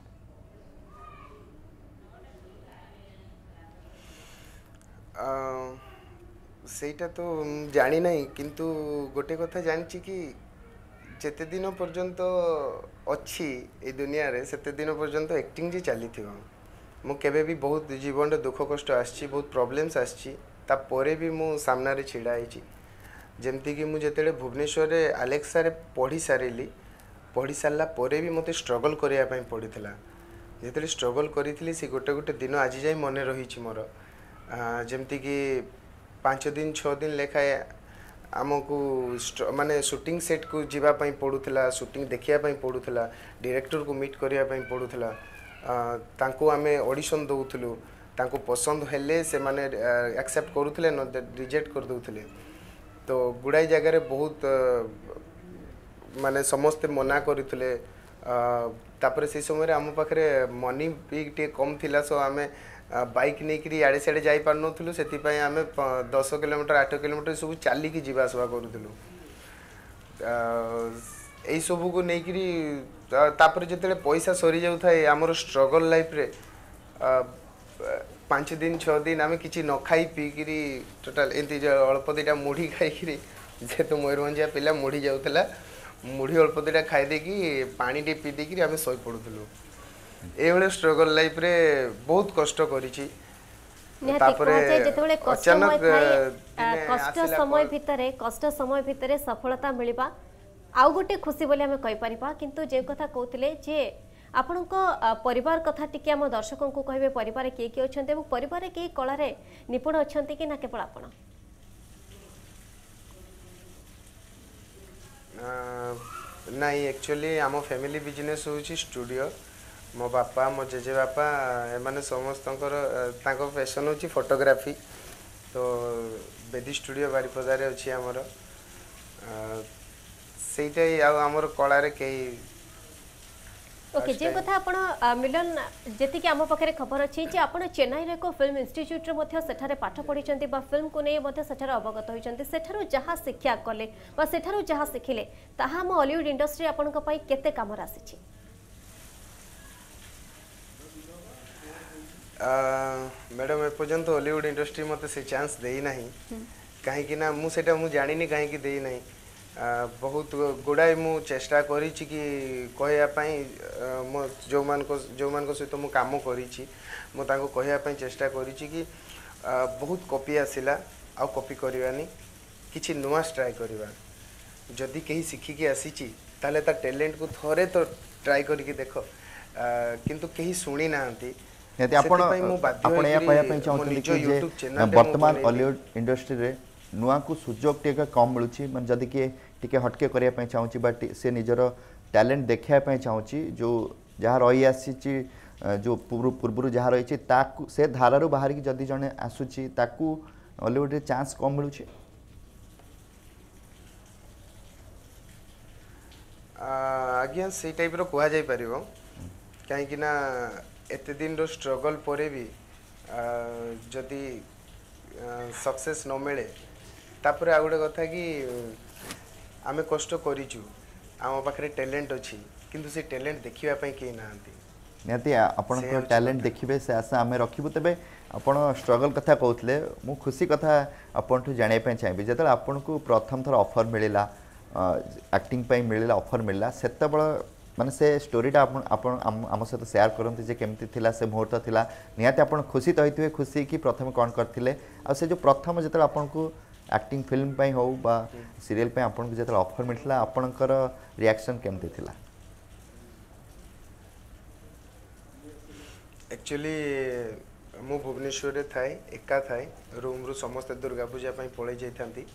सेटा तो जानी नहीं किंतु गोटे कथा जानी कि जेते दिन पर्यंत अच्छी ए दुनिया रे सेते दिन पर्यंत एक्टिंग जी चली थी मु केबे भी बहुत जीवन रे दुख कष्ट आछि बहुत प्रॉब्लम्स आछि ता परे भी मु सामना रे छिड़ा आइछि जेमती कि मु जेतेले भुवनेश्वर रे अलेक्सा रे पढ़ी सारला परे भी मते स्ट्रगल करिया पई पड़ितला जेतेले स्ट्रगल करिथिली से गोटे गोटे दिन आज जाय मने रहिछि मोर जेमती कि 5 दिन 6 दिन लेखाए आमको माने शूटिंग सेट को जीवा पई पड़ुथला शूटिंग देखिया पई पड़ुथला डायरेक्टर को मीट करिया पई पड़ुथला तांको आमे ऑडिशन दउथलु तांको पसंद हेले से माने एक्सेप्ट करूथले न रिजेक्ट कर दउथले तो गुडाई जगह रे बहुत माने समस्त मना करिथले तापर से समय आम पाखरे मनी भी टे कम थिला सो आमे बाइक नहीं करी आड़े साड़े जाई पार नथुलु सेति पई आमे 10 किलोमीटर 8 किलोमीटर सब चाली की जीवा आसवा करूथलु एई सब को नहीं करी तापर जेतेले पैसा सरी जाउ थाए हमर स्ट्रगल लाइफ रे 5 दिन 6 दिन आमे किछि न खाई पी करी टोटल एंती अल्प दिटा मुढ़ी खाई करी जे तो मयूरभंजिया पिला मुढ़ी जाउथला मुढ़ी अल्प दिटा खाई दे की पानी टे पी दे की आमे सोई पडुथलु एवळे स्ट्रगल लाइफ रे बहुत कष्ट करिछि तापरे अचानक कष्ट समय भितरे सफलता मिलिबा आउ गोटे खुशी बोली हमें कहि परिबा किंतु जे कथा कहउतिले जे आपनको परिवार कथा टिके हम दर्शकों को कहबे परिवार के के अछन्ते और परिवार के कला रे निपुण अछन्ते कि ना केवल आपण ନାଇଁ एक्चुअली आम फैमिली बिजनेस होची स्टूडियो मो बापा मो जेजे बापा एमाने समस्तंकर तांको पैशन होची फोटोग्राफी तो बेदी स्टूडियो बारिपदारे अछि हमर सेइटाई आ हमर कला रे केही ओके जे कथा आपण मिलन जेति कि आम पाखरे खबर अछि जे आपण चेन्नई रे को फिल्म इंस्टीट्यूट रे मध्ये सेठारे पाठ पढिचंती बा फिल्म को नै मध्ये सेठारे अवगत होइचंती सेठारो जहा शिक्षा कले बा सेठारो जहा सिखिले ताहा हम हॉलीवुड इंडस्ट्री आपण को पई केते काम रासिछि मैडम ए पर्यंत हॉलीवुड इंडस्ट्री मते से चांस देई नाही काहे कि ना मु सेटा मु जानिनी काहे कि देई नाही बहुत गुड़ाए मु चेष्टा करी कि कहया मो जो मान को सहित मु काम करी मु तांको कहया चेष्टा करी कि बहुत कॉपी आसिला आ कॉपी करवानी किछि नुआ ट्राई करवा जदि कहीं शिखिकी आसी ताले ता टैलेंट को थोड़े तो ट्राई करके देखो किंतु कहीं शुणी नांती वर्तमान हॉलीवुड इंडस्ट्री रे नुआ को सुजोग टे कम मिलूँ मैं जदि किए टिके हटके करने चाहूँगी बट से निजर टैलेंट देखापी चाहूँगी जो जहाँ रही आसी जो पूर्व जहाँ रही से धारारू बाहर की जदि जड़े आसूची हॉलीवुड रे चांस कम मिलूँ आज्ञा से टाइप रो कहा जाई परिबो कहीं ना एते दिन रो स्ट्रगल परे भी जदि सक्सेस न मिले तापर आ गोटे कथा कि आमे कष्ट करिचु आम पाखरे टैलेंट अछि किंतु से टैलेंट देखिबा पई के नांती निहाती आपन टैलेंट देखिबे से आशा आमे रखिबु तबे आपन स्ट्रगल कथा कहउतले मु खुशी कथा आपन ठु जाने पई चाहिबे जेतल आपन को प्रथम थर ऑफर मिलिला एक्टिंग पई मिलिला ऑफर मिलिला सेते बळ माने से स्टोरीटा आपन आम सहित शेयर करते जे केमती थिला से मुहूर्त थिला निहाती आपन खुशी तो होइतबे खुशी कि प्रथम कोन करथिले आ से जो प्रथम जेतल आपन को एक्टिंग फिल्म पई हो बा सीरियल पई आपन को जेतल ऑफर मिलथिला आपनकर रिएक्शन केमती थिला एक्चुअली मु भुवनेश्वर रे थाए एका थाए रूम रु समस्त दुर्गा पूजा पई पळे जाइथांती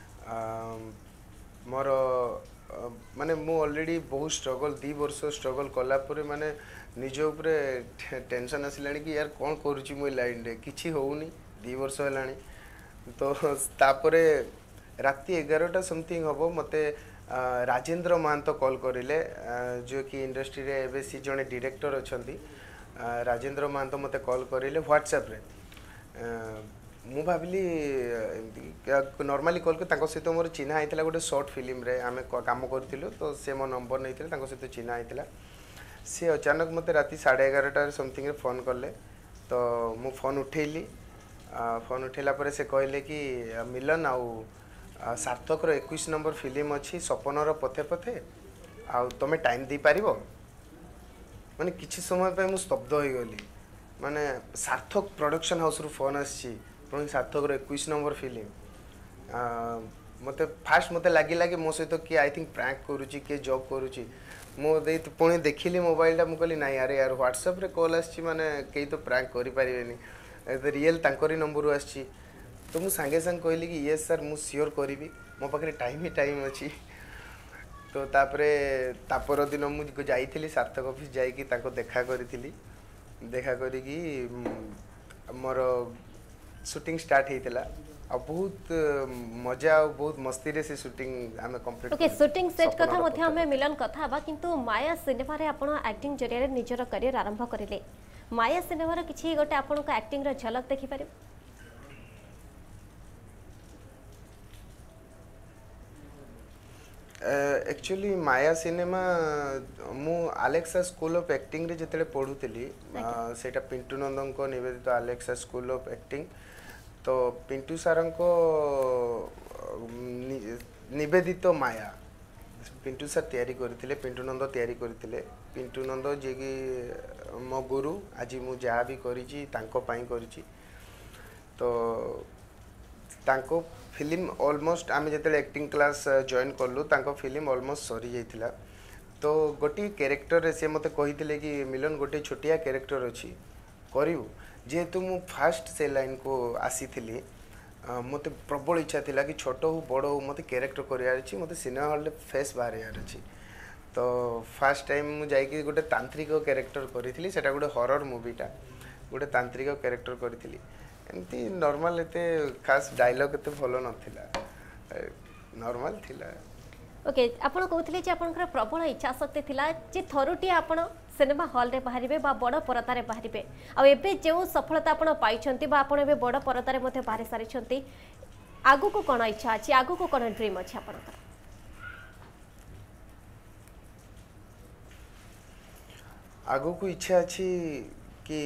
मोर माने मु ऑलरेडी बहुत स्ट्रगल 2 वर्ष स्ट्रगल कला परे माने निज ऊपर टेंशन आसिलानी कि यार कौन करूची मो लाइन रे किछि होउनी 2 वर्ष हलानी तो तापरे राति 11टा समथिंग हबो मते राजेंद्र महांत कॉल करिले जो कि इंडस्ट्री रे एबे सी जने डायरेक्टर अछंती राजेंद्र महांत मते कॉल करिले व्हाट्सएप रे मु भाबिली नॉर्मली कॉल के सहित मोर चिन्हा आइतला गोटे शॉर्ट फिल्म रे आमे काम करथिलु तो से मो नंबर नैथिले तांको सहित चिन्हा आइतला से अचानक मते राति 11:30 समथिंग रे फोन करले तो मु फोन उठेली फोन उठेला परे से कहले कि मिलन आउ सार्थक रो 21 नंबर फिल्म अछि सपन रो पथे पथे आ तमे टाइम दी पारिबो माने किछि समय पे मु स्तब्ध होई गली माने सार्थक प्रोडक्शन हाउस रो फोन आछि पुणी सार्थक रो 21 नंबर फिल्म मते फास्ट मते लागिला कि मो सहित कि आई थिंक प्रैंक करूची के जॉब करूची मो दे पुणी देखिली मोबाइल मु कहली नहीं यार यार व्हाट्सएप रे कॉल आछि माने केही तो प्रैंक करि परिबेनी ए रियल तांकरी नंबर आछि तो मु संगे संग कहली कि यस सर मु श्योर करिवि मो पाखरे टाइम ही टाइम अछि तो तापर दिन मु जाइथिली सार्थक ऑफिस जाई कि ताको देखा करिथिली देखा करी कि मोर शूटिंग स्टार्ट हेतिला आ बहुत मजा और बहुत मस्ती रे से शूटिंग आमे कंप्लीट ओके शूटिंग सेट कथा मध्ये हमें मिलन कथा बा किंतु माया सिनेमा रे आपण एक्टिंग जरिया रे निजर करियर आरंभ करिले माया सिनेमा रे किछि गोटे आपण को एक्टिंग रे झलक देखि पारे एक्चुअली माया सिनेमा मु अलेक्सा स्कूल ऑफ एक्टिंग रे जतले पढुतली सेटा पिंटू नंदन को निवेदित अलेक्सा स्कूल ऑफ एक्टिंग तो पिंटू सारं को निवेदित माया पिंटू सर तैयारी करथिले पिंटू नंद तैयारी करथिले पिंटू नंद जे कि मो गुरु आज मु जहाँ भी करिछि तांको पाई करिछि तो तांको फिल्म ऑलमोस्ट आमे जतले एक्टिंग क्लास जॉइन करलु तांको फिल्म ऑलमोस्ट सरी जाइथिला तो गोटी कैरेक्टर रे से मते कहिथिले कि मिलन गोटी छोटिया कैरेक्टर अछि करिउ जेहेतु मु फास्ट से लाइन को आसीथिली मत प्रबल इच्छा थिला कि छोट हो बड़ हो मत कैरेक्टर करार मत सिनेमा हॉल फेस बाहर अच्छी तो फास्ट टाइम मुझे गोटे तांत्रिक कैरेक्टर करी सेटा गोटे हॉरर मूवीटा गोटे तांत्रिक कैरेक्टर करी एमती नॉर्मल एते खास डायलॉग एते भलो नथिला नॉर्मल थिला। ओके आपण कहते जे आपनकर प्रबल इच्छा शक्ति थिला जे थरुटी आपण सिनेमा हॉल रे बाहरिबे बा बड़ परदा रे बाहरिबे आ एबे जो सफलता आपण पाइछंती बा आपण एबे बड़ परदा रे मते बाहरि सारिछंती आगु को कोन इच्छा अछि आगु को कोन ड्रीम अछि आपनकर? आगु को इच्छा अच्छी कि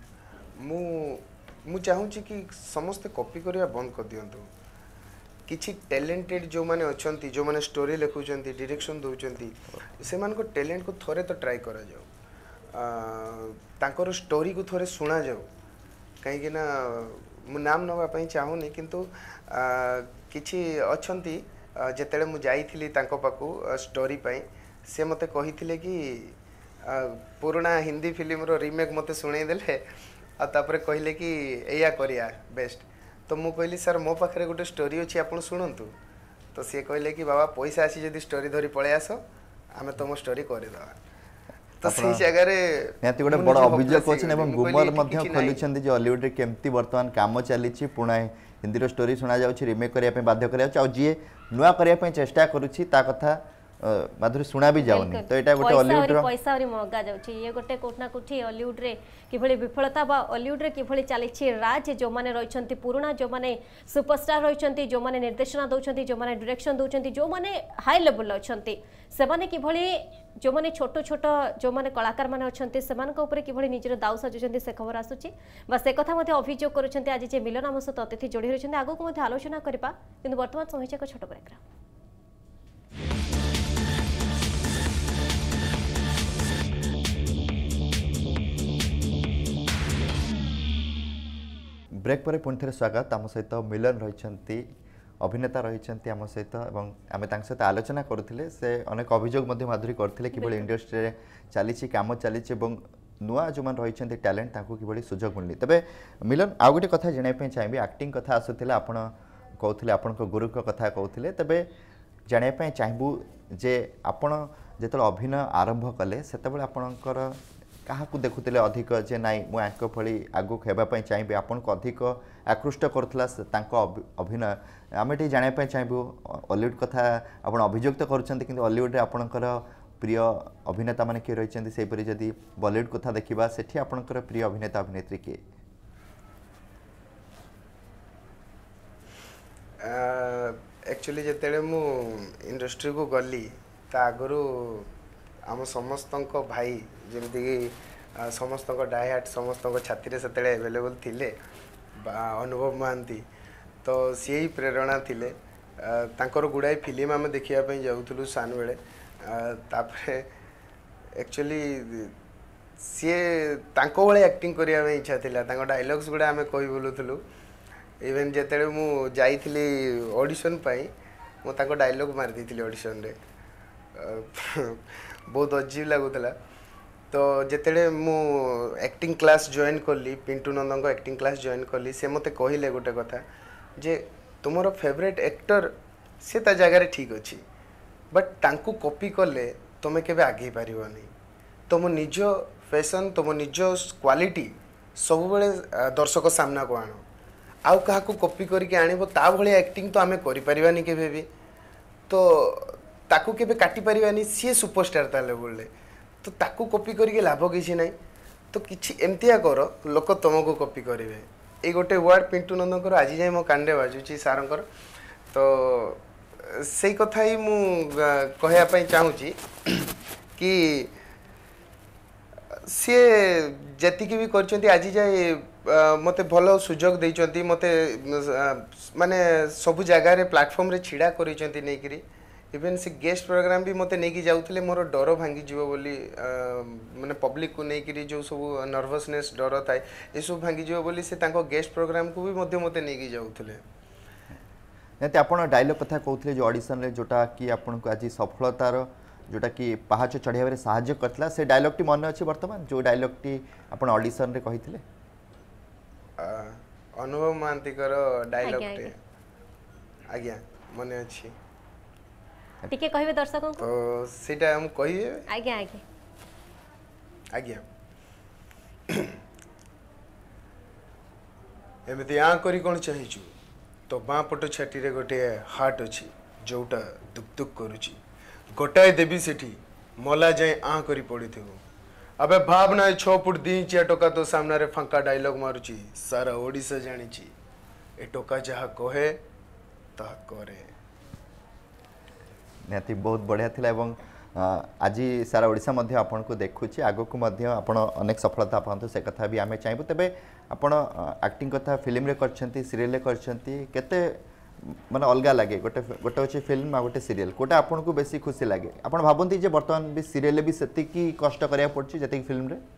मु चाहूँगी कि समस्ते कॉपी करिया बंद कर दियंतु किछि टैलेंटेड जो माने अछंती जो माने स्टोरी लिखुचंती डायरेक्शन दउचंती से मान को टैलेंट को थोरे तो ट्राई करा जाओ तांकर स्टोरी को थोरे सुना जाओ कहीं ना मु नाम नवा पई चाहूनी किंतु किछि अछंती जेतेले मु जाईथिली तांको पाकू स्टोरी पई से मते कहिथिले कि पुराना हिंदी फिल्म रो रीमेक मते सुनै देले आ तापरे कहले कि एया करिया बेस्ट तो मु कहली सर मो पाखरे गोटे स्टोरी अच्छी आप शुणु तो सी कहले कि बाबा पैसा आसी जदि स्टोरी धरी पळे आस आमे तुम स्टोरी करदेवा तो सही जगह रे याती गोटे बड़ अभियोग कोछन एवं गुमर मध्ये खोलिछंती जे हॉलीवुड रे केमती वर्तमान काम चलीछि पुणा हिंदी रो स्टोरी सुना जाउछि रीमेक करिया पे बाध्य करिया आ जे नुआ करिया पे चेष्टा करूछि ता कथा माधुरी सुना भी जाउनी तो एटा गोटे हॉलीवुड रो पैसा और मगा जाउछि ये गोटे कोठना कोठी हॉलीवुड रे किभली विफलता बा हॉलीवुड रे किभली चलीछि राज जो माने रहिछंती पुराना जो माने सुपरस्टार रहिछंती जो माने निर्देशना दउछंती जो माने डायरेक्शन दउछंती जो माने हाई लेवल अछंती से माने किभली जो माने छोटो छोटो जो माने कलाकार माने अछंती सेमान को ऊपर किभली निजर दाउ सजुछंती से खबर आसुछि बस से कथा मध्ये अभियोग करूछंती आज जे मिलन आम सहित अतिथि जोड़ी रहिछंती आगो को मध्ये आलोचना करबा किंतु वर्तमान समय एक छोटो ब्रेक। ब्रेक पर पुणी थे स्वागत आम सहित मिलन रही अभिनेता रही आम सहित आम सहित आलोचना करुले से अनेक अभियोग माधुरी करते कि इंडस्ट्री चली कम चली नुआ जो मैंने रही टैलेंट कि सुजोग मिलनी तेज मिलन आउ गोटे कथा जानापी चाहिए एक्टिंग कथा आसूला आप कहते आपण गुरु कथा कहते तेज जानापी चाहबू जे आपण जो अभिनय आरंभ कले से आपणकर क्या देखुले अधिक जे नाई मु आंक भली आगु खेबाई चाहिए आपन को अधिक आकृष्ट करुला अभिनय आम ये जानापी चाहबू हॉलीवुड कथा आप अभियोग तो कर हॉलीवुड रे आपणकर प्रिय अभिनेता माने किए रही सेपरी जदि बॉलीवुड कथा देखा सेठी आपणकर प्रिय अभिनेता अभिनेत्री किए? एक्चुअली जिते मु इंडस्ट्री को गली ता आगु आम समस्त भाई जमीक समस्त डायहाट समस्त छाती से एवेलेबल थिले अनुभव महांती तो सी ही प्रेरणा थिले तांकर गुड़ाई फिल्म आम देखापी जाऊँ सान बेले तापरे एक्चुअली सी तांको बड़े एक्टिंग करने इच्छा थिला तांको डायलॉग्स गुड़ा आम कही बोलूलु इवेन जिते मु जाइली ऑडिशन पाई मु तांको डायलॉग मार दी ऑडिशन रे बहुत अजीब लगुला तो जिते मु एक्टिंग क्लास जॉइन कली पिंटू नंदन को एक्टिंग क्लास जॉइन कली से मते कहले गोटे कथा जे तुमरो फेवरेट एक्टर से ता जगह रे ठीक अच्छी बट तांकू कॉपी कले तुम केबे आगे पारिबनी तुम निज फैशन तुम निज क्वालिटी सब बेले दर्शक सामना को आनो आउ कहा कॉपी करके आनिबो ता भली एक्टिंग तो आमे करि परिबानी केबे भी तो ताकू केबे काटी परिबानी सी सुपरस्टार ता लेवल तो ताकू कॉपी करके लाभ किसी ना तो किसी एमतिया कर लोक तुमको कॉपी करेंगे ये गोटे वर्ड पिंटू नंदन आज जाए मो कांडे बाजुची सारंकर तो से कथा ही मु कहयापई चाहूँगी कि सी जतिक भी कर आज जाए मते भल सुजोग देइचंती मते माने सब जगह प्लेटफॉर्म रे छिड़ा करिचंती नेकरी इवेन से गेस्ट प्रोग्राम भी मते नेकी जाउथले मोर डर भांगी जीव बोली माने पब्लिक को नेकी जो सब नर्वसनेस डर थाए ए सब भांगी जीव बोली से तांको गेस्ट प्रोग्राम को भी मते नेकी जाउथले निते आपण डायलॉग कथा कहउथले जो ऑडिशन रे जोटा कि आपण को आज सफलतार जोटा कि पहाच चढ़िया साहाय्य करथिला से डायलॉग टी मन अछि वर्तमान जो डायलॉग टी आपण ऑडिशन रे कहिथिले अनुभव महांतीकर डायलॉग आज्ञा, टे आज्ञा मने अछि टिके कहबे दर्शकों को तो सेटा हम कहिए आज्ञा आज्ञा आज्ञा एमती आ करी कौन चाहिछु तो बाँ पट छाती रे गोटे हार्ट अच्छी जोटा दुख दुख करुची गोटाए देवी सेठी मला जाए आ करी पड़ी थे अबे भावना 6 फुट 2 इंच टोका तो सामने रे फंका डायलॉग मारुची सारा ओडिशा जानिची ए टोका जहा कहे ता करे निहाती बहुत बढ़िया थिला एवं आज सारा ओडिशा मध्य आपन को देखुची आगो को मध्य आपन अनेक सफलता पांतु से कथा भी आमे चाहबो तबे आपन एक्टिंग कथा फिल्म रे करछंती सीरियल रे करछंती केते माने अलगा लागे गोटे गोटे अछि फिल्म आ गोटे सीरियल कोटा आपन को बेसी खुशी लागे आपन भाबंती जे वर्तमान भी सीरियल भी सेति की कष्ट करिया पड़छि जते फिल्म रे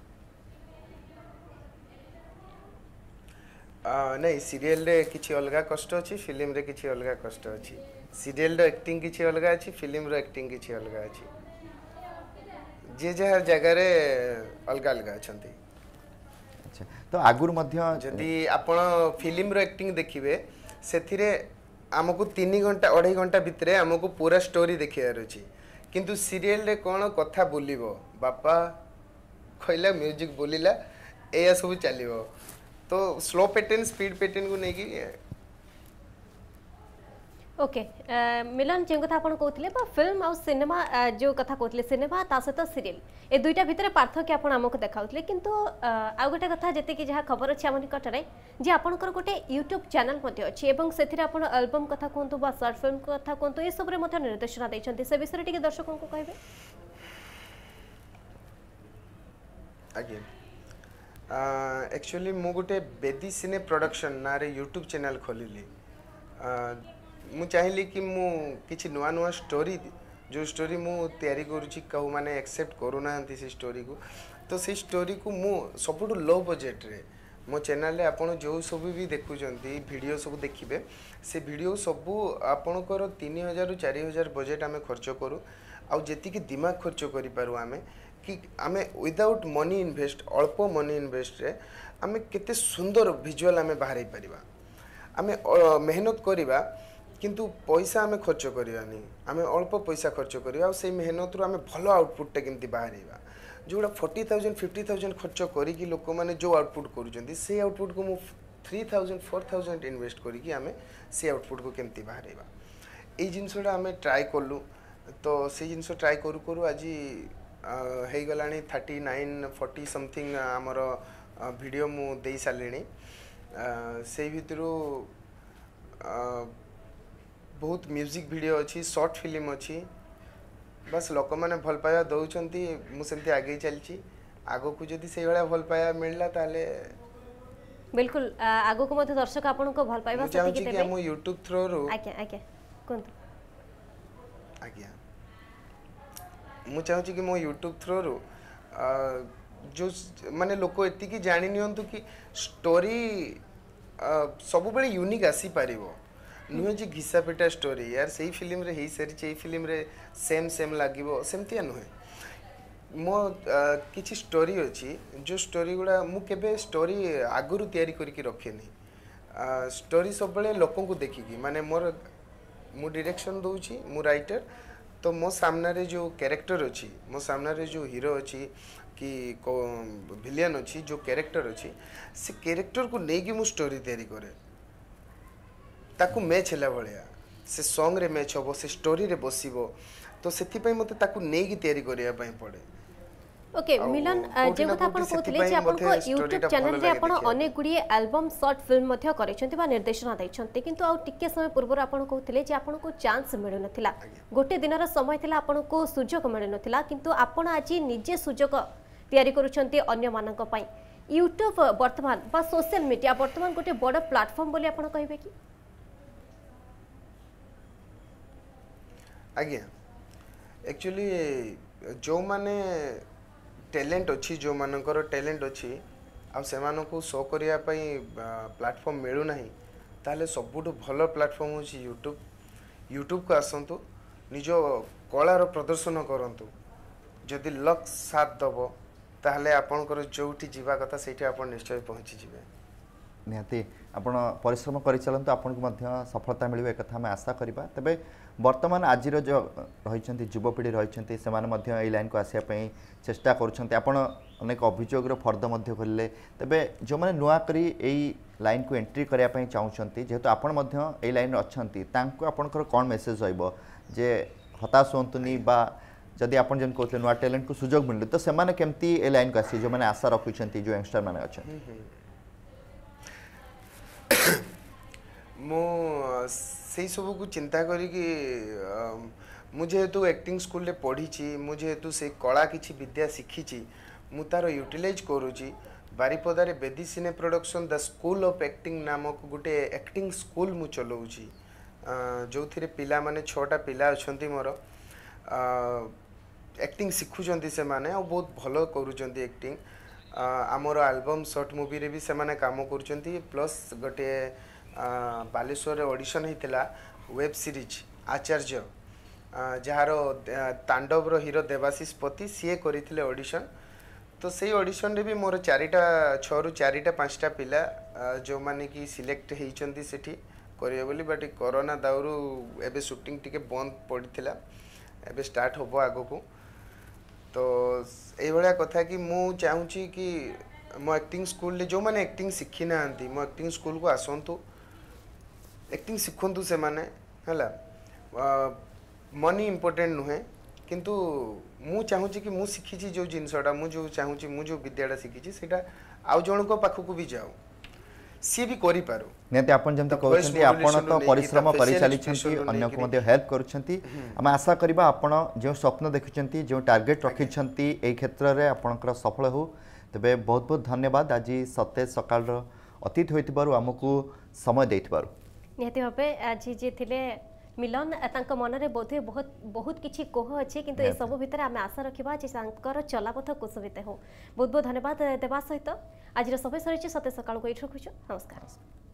नहीं सीरियल रे किछि अलगा कष्ट अछि फिल्म रे किछि अलगा कष्ट अछि सीरियल रे एक्टिंग किछि अलगा अछि फिल्म रे एक्टिंग किछि अलगा अछि जे जहर जगह रे अलगा अलगा अछंती अच्छा तो आगुर मध्य जदि आपण फिल्म रो एक्टिंग देखिबे सेथिरे हमको 3 घंटा 2.5 घंटा भितरे हमको पूरा स्टोरी देखियार अछि किंतु सीरियल रे कोन कथा बोलिबो बापा खइला म्यूजिक बोलिला एया सब चलिबो तो स्लो पैटर्न स्पीड पैटर्न को नेकी ओके मिलन जे कथा आपण कहथिले बा फिल्म और सिनेमा जो कथा कहथिले सिनेमा ता सहित सीरियल ए दुईटा भितर पार्थक्य आपण हमको देखाउतले किंतु आ गोटे कथा जते कि जहा खबर अछि हमन निकटरे जे आपनकर गोटे YouTube चैनल मध्ये अछि एवं सेथिरे आपण एल्बम कथा कोंतु बा शॉर्ट फिल्म कथा कोंतु ए सब रे मध्ये निर्देशना दैछन्ती से विषय टिके दर्शकों को कहबे आगे एक्चुअली मु गोटे बेदी सिने प्रोडक्शन ना रे YouTube चैनल खोलिली मु चाहिली कि मु किछि नुआ नुआ स्टोरी जो स्टोरी मु तैयारी करूची कहू माने एक्सेप्ट करू ना से स्टोरी को तो से स्टोरी को मु सबुठु लो बजेट रे मो चैनल रे आपण जो सब भी देखुचंती वीडियो सब देखिबे से वीडियो सब आपणकर 3000 रु 4000 बजेट आमे खर्च करू आ जेति कि दिमाग खर्च करि पारू आमे कि आमे विदाउट मनी इन्वेस्ट अल्प मनी इन्वेस्ट रे आमे केते सुंदर विजुअल आमे बाहर परिबा आमे मेहनत करिबा किंतु पैसा आमे खर्च करियानी आमे अल्प पैसा खर्च करिया से मेहनत रो आमे भलो आउटपुट टे केमती बाहरइबा जोड़ा 40000 50000 खर्च करी कि लोक माने जो आउटपुट करूचंती से आउटपुट को मु 3000 4000 इन्वेस्ट करी कि आमे से आउटपुट को केमती बाहरइबा ए जिंसडा आमे ट्राई करलु तो से जिंस ट्राई करू करू आज हे गलानी 39 40 समथिंग हमर वीडियो मु देई सालेनी से भितरु बहुत म्यूजिक वीडियो अच्छी शॉर्ट फिल्म अच्छी बस लोक मैंने भल पाया दौरान मुझे आगे चलती आग को जदि से भाया भल पाया मिलला ताले बिल्कुल आगो को मते दर्शक आपन को भल पाइबा सती कि हम YouTube थ्रू रो आज्ञा आज्ञा कोन आज्ञा मु चाहूची कि मो YouTube थ्रू रो जो माने लोक एति कि जानि नियंतु कि स्टोरी सब बेले यूनिक आसी पारिबो नुहे जी घिसा पिटा स्टोरी यार सही फिल्म रे ही सरी चे फिल्म रे सेम सेम लागिबो सेमतिया नुहे मो किछि स्टोरी अछि जो स्टोरी गुडा मु केबे स्टोरी आगुरु तयारी करके रखेनी स्टोरी सब बेले लोकन को देखि कि माने मोर मु डायरेक्शन दोउची मु राइटर तो मो सामने रे जो कैरेक्टर अछि मो सामने रे जो हीरो अछि कि विलियन अछि जो कैरेक्टर अछि से कैरेक्टर को नेगी मु स्टोरी तयारी करे ताकू मैच हैला भलिया से सॉन्ग रे मैच होबो से स्टोरी रे बसिबो तो सेति पई मते ताकू नेगी तयारी करिया पई पड़े ओके मिलन जे कथा आपण कहथिले जे आपण को YouTube चैनल रे आपण अनेक गुडी एल्बम शॉर्ट फिल्म मध्ये करिसंती बा निर्देशना दैछंती किंतु आ टिके समय पूर्व आपण कहथिले जे आपण को चांस मिलु नथिला गोटे दिन रा समय थिला आपण को सुजोग मिलु नथिला किंतु आपण आज निजे सुजोग तयारी करूछंती अन्य मानक पई YouTube वर्तमान बा सोशल मीडिया वर्तमान गोटे बड़ प्लेटफॉर्म बोली आपण कहबे कि आज्ञा एक्चुअली जो माने टैलेंट अच्छी जो मानकर टैलेंट अच्छी आ सेमानकु शो करिया पई प्लेटफॉर्म मिलु नाही ताले सबुठु भलो प्लेटफॉर्म होची यूट्यूब को आसंतु निजो कला रो प्रदर्शन करंतु जदि लक साथ दबो ताहले आपनकर जोठी जीवा कथा सेठी आपन निश्चय पहुंची जिवे निहाती आपण परिश्रम कर चलतु आपको सफलता मिले एक आम आशा करवा तेरे बर्तमान आज जो रही युवपीढ़ी रही से लाइन को आसापी चेष्टा करेक अभियोग फर्द खोलिले तेरे जो मैंने नुआक लाइन को एंट्री करने चाहते जेहेतु आपण लाइन अच्छा आपंकर कौन मेसेज जे हताश होंतुनी बा जदि आप जन कहते नुआ टैलेंट को सुजोग मिले तो सेमाने केमती ए लाइन को आसी जो मैंने आशा रखुंट जो यंगस्टर मैंने अच्छा से सब को चिंता करी मुझेतु एक्टिंग स्कूल पढ़ी मुझेतु से कला किसी विद्या शिखी मु तार यूटिलाइज करुँची बारिपदारे Bedi cine production the school of acting नामक गोटे एक्टिंग स्कूल मु चलाऊँगी जो थी पिला माने 6टा पिला अच्छा मोर एक्टिंग शिखुंट से माने और बहुत भल करुँच एक्टिंग आमर एल्बम शॉर्ट मूवी रे भी से माने काम करुँच प्लस गोटे बालेश्वर ऑडिशन होता वेब सीरीज आचार्य जार तांडवर हीरो देवाशीष पति सी करते ऑडिशन तो से ऑडिशन रे भी मोर 6 रु 5टा पिला जो माने कि सिलेक्ट होती सेठी करिए बोली बट कोरोना दाउरू एबे शूटिंग टिके बंद पड़ीथिला एबे स्टार्ट होबो आगो को तो ए भलिया कथा कि मु चाहूची कि मो एक्टिंग स्कूल ले जो माने एक्टिंग शिखी नांती मो एक्टिंग स्कूल को आसंतु एक्टिंग शिखंतु से माने हला मनी इम्पोर्टेंट नुहे किंतु मु चाहूची कि मु शिखी जो जिनसटा मु जो चाहूची मु जो विद्याटा शिखी सेटा आउ जणको पाखकु भी जाऊ सी भी करि पारो नेते आपण जंत कहउछंती आपण तो परिश्रम करि चली छंती अन्य को मध्ये हेल्प करूछंती हम आशा करबा आपण जो स्वप्न देखुछंती जो टार्गेट रखिछंती ए क्षेत्र रे आपनकर सफल हो तबे बहुत बहुत धन्यवाद आज सतेज सकाळ रो अतिथि होइतबारु हमकु समय देइतबारु निहति भाबे आज जे थिले मिलन तांक मन रे बोधे बहुत बहुत किछि कोह अछि किंतु ए सब भितर आमे आशा रखिबा जे तांकर चलापथ कुशविते हो बहुत बहुत धन्यवाद देवा सहित आज समय सरी सतेज सकाळ को एठ रखुछु नमस्कार।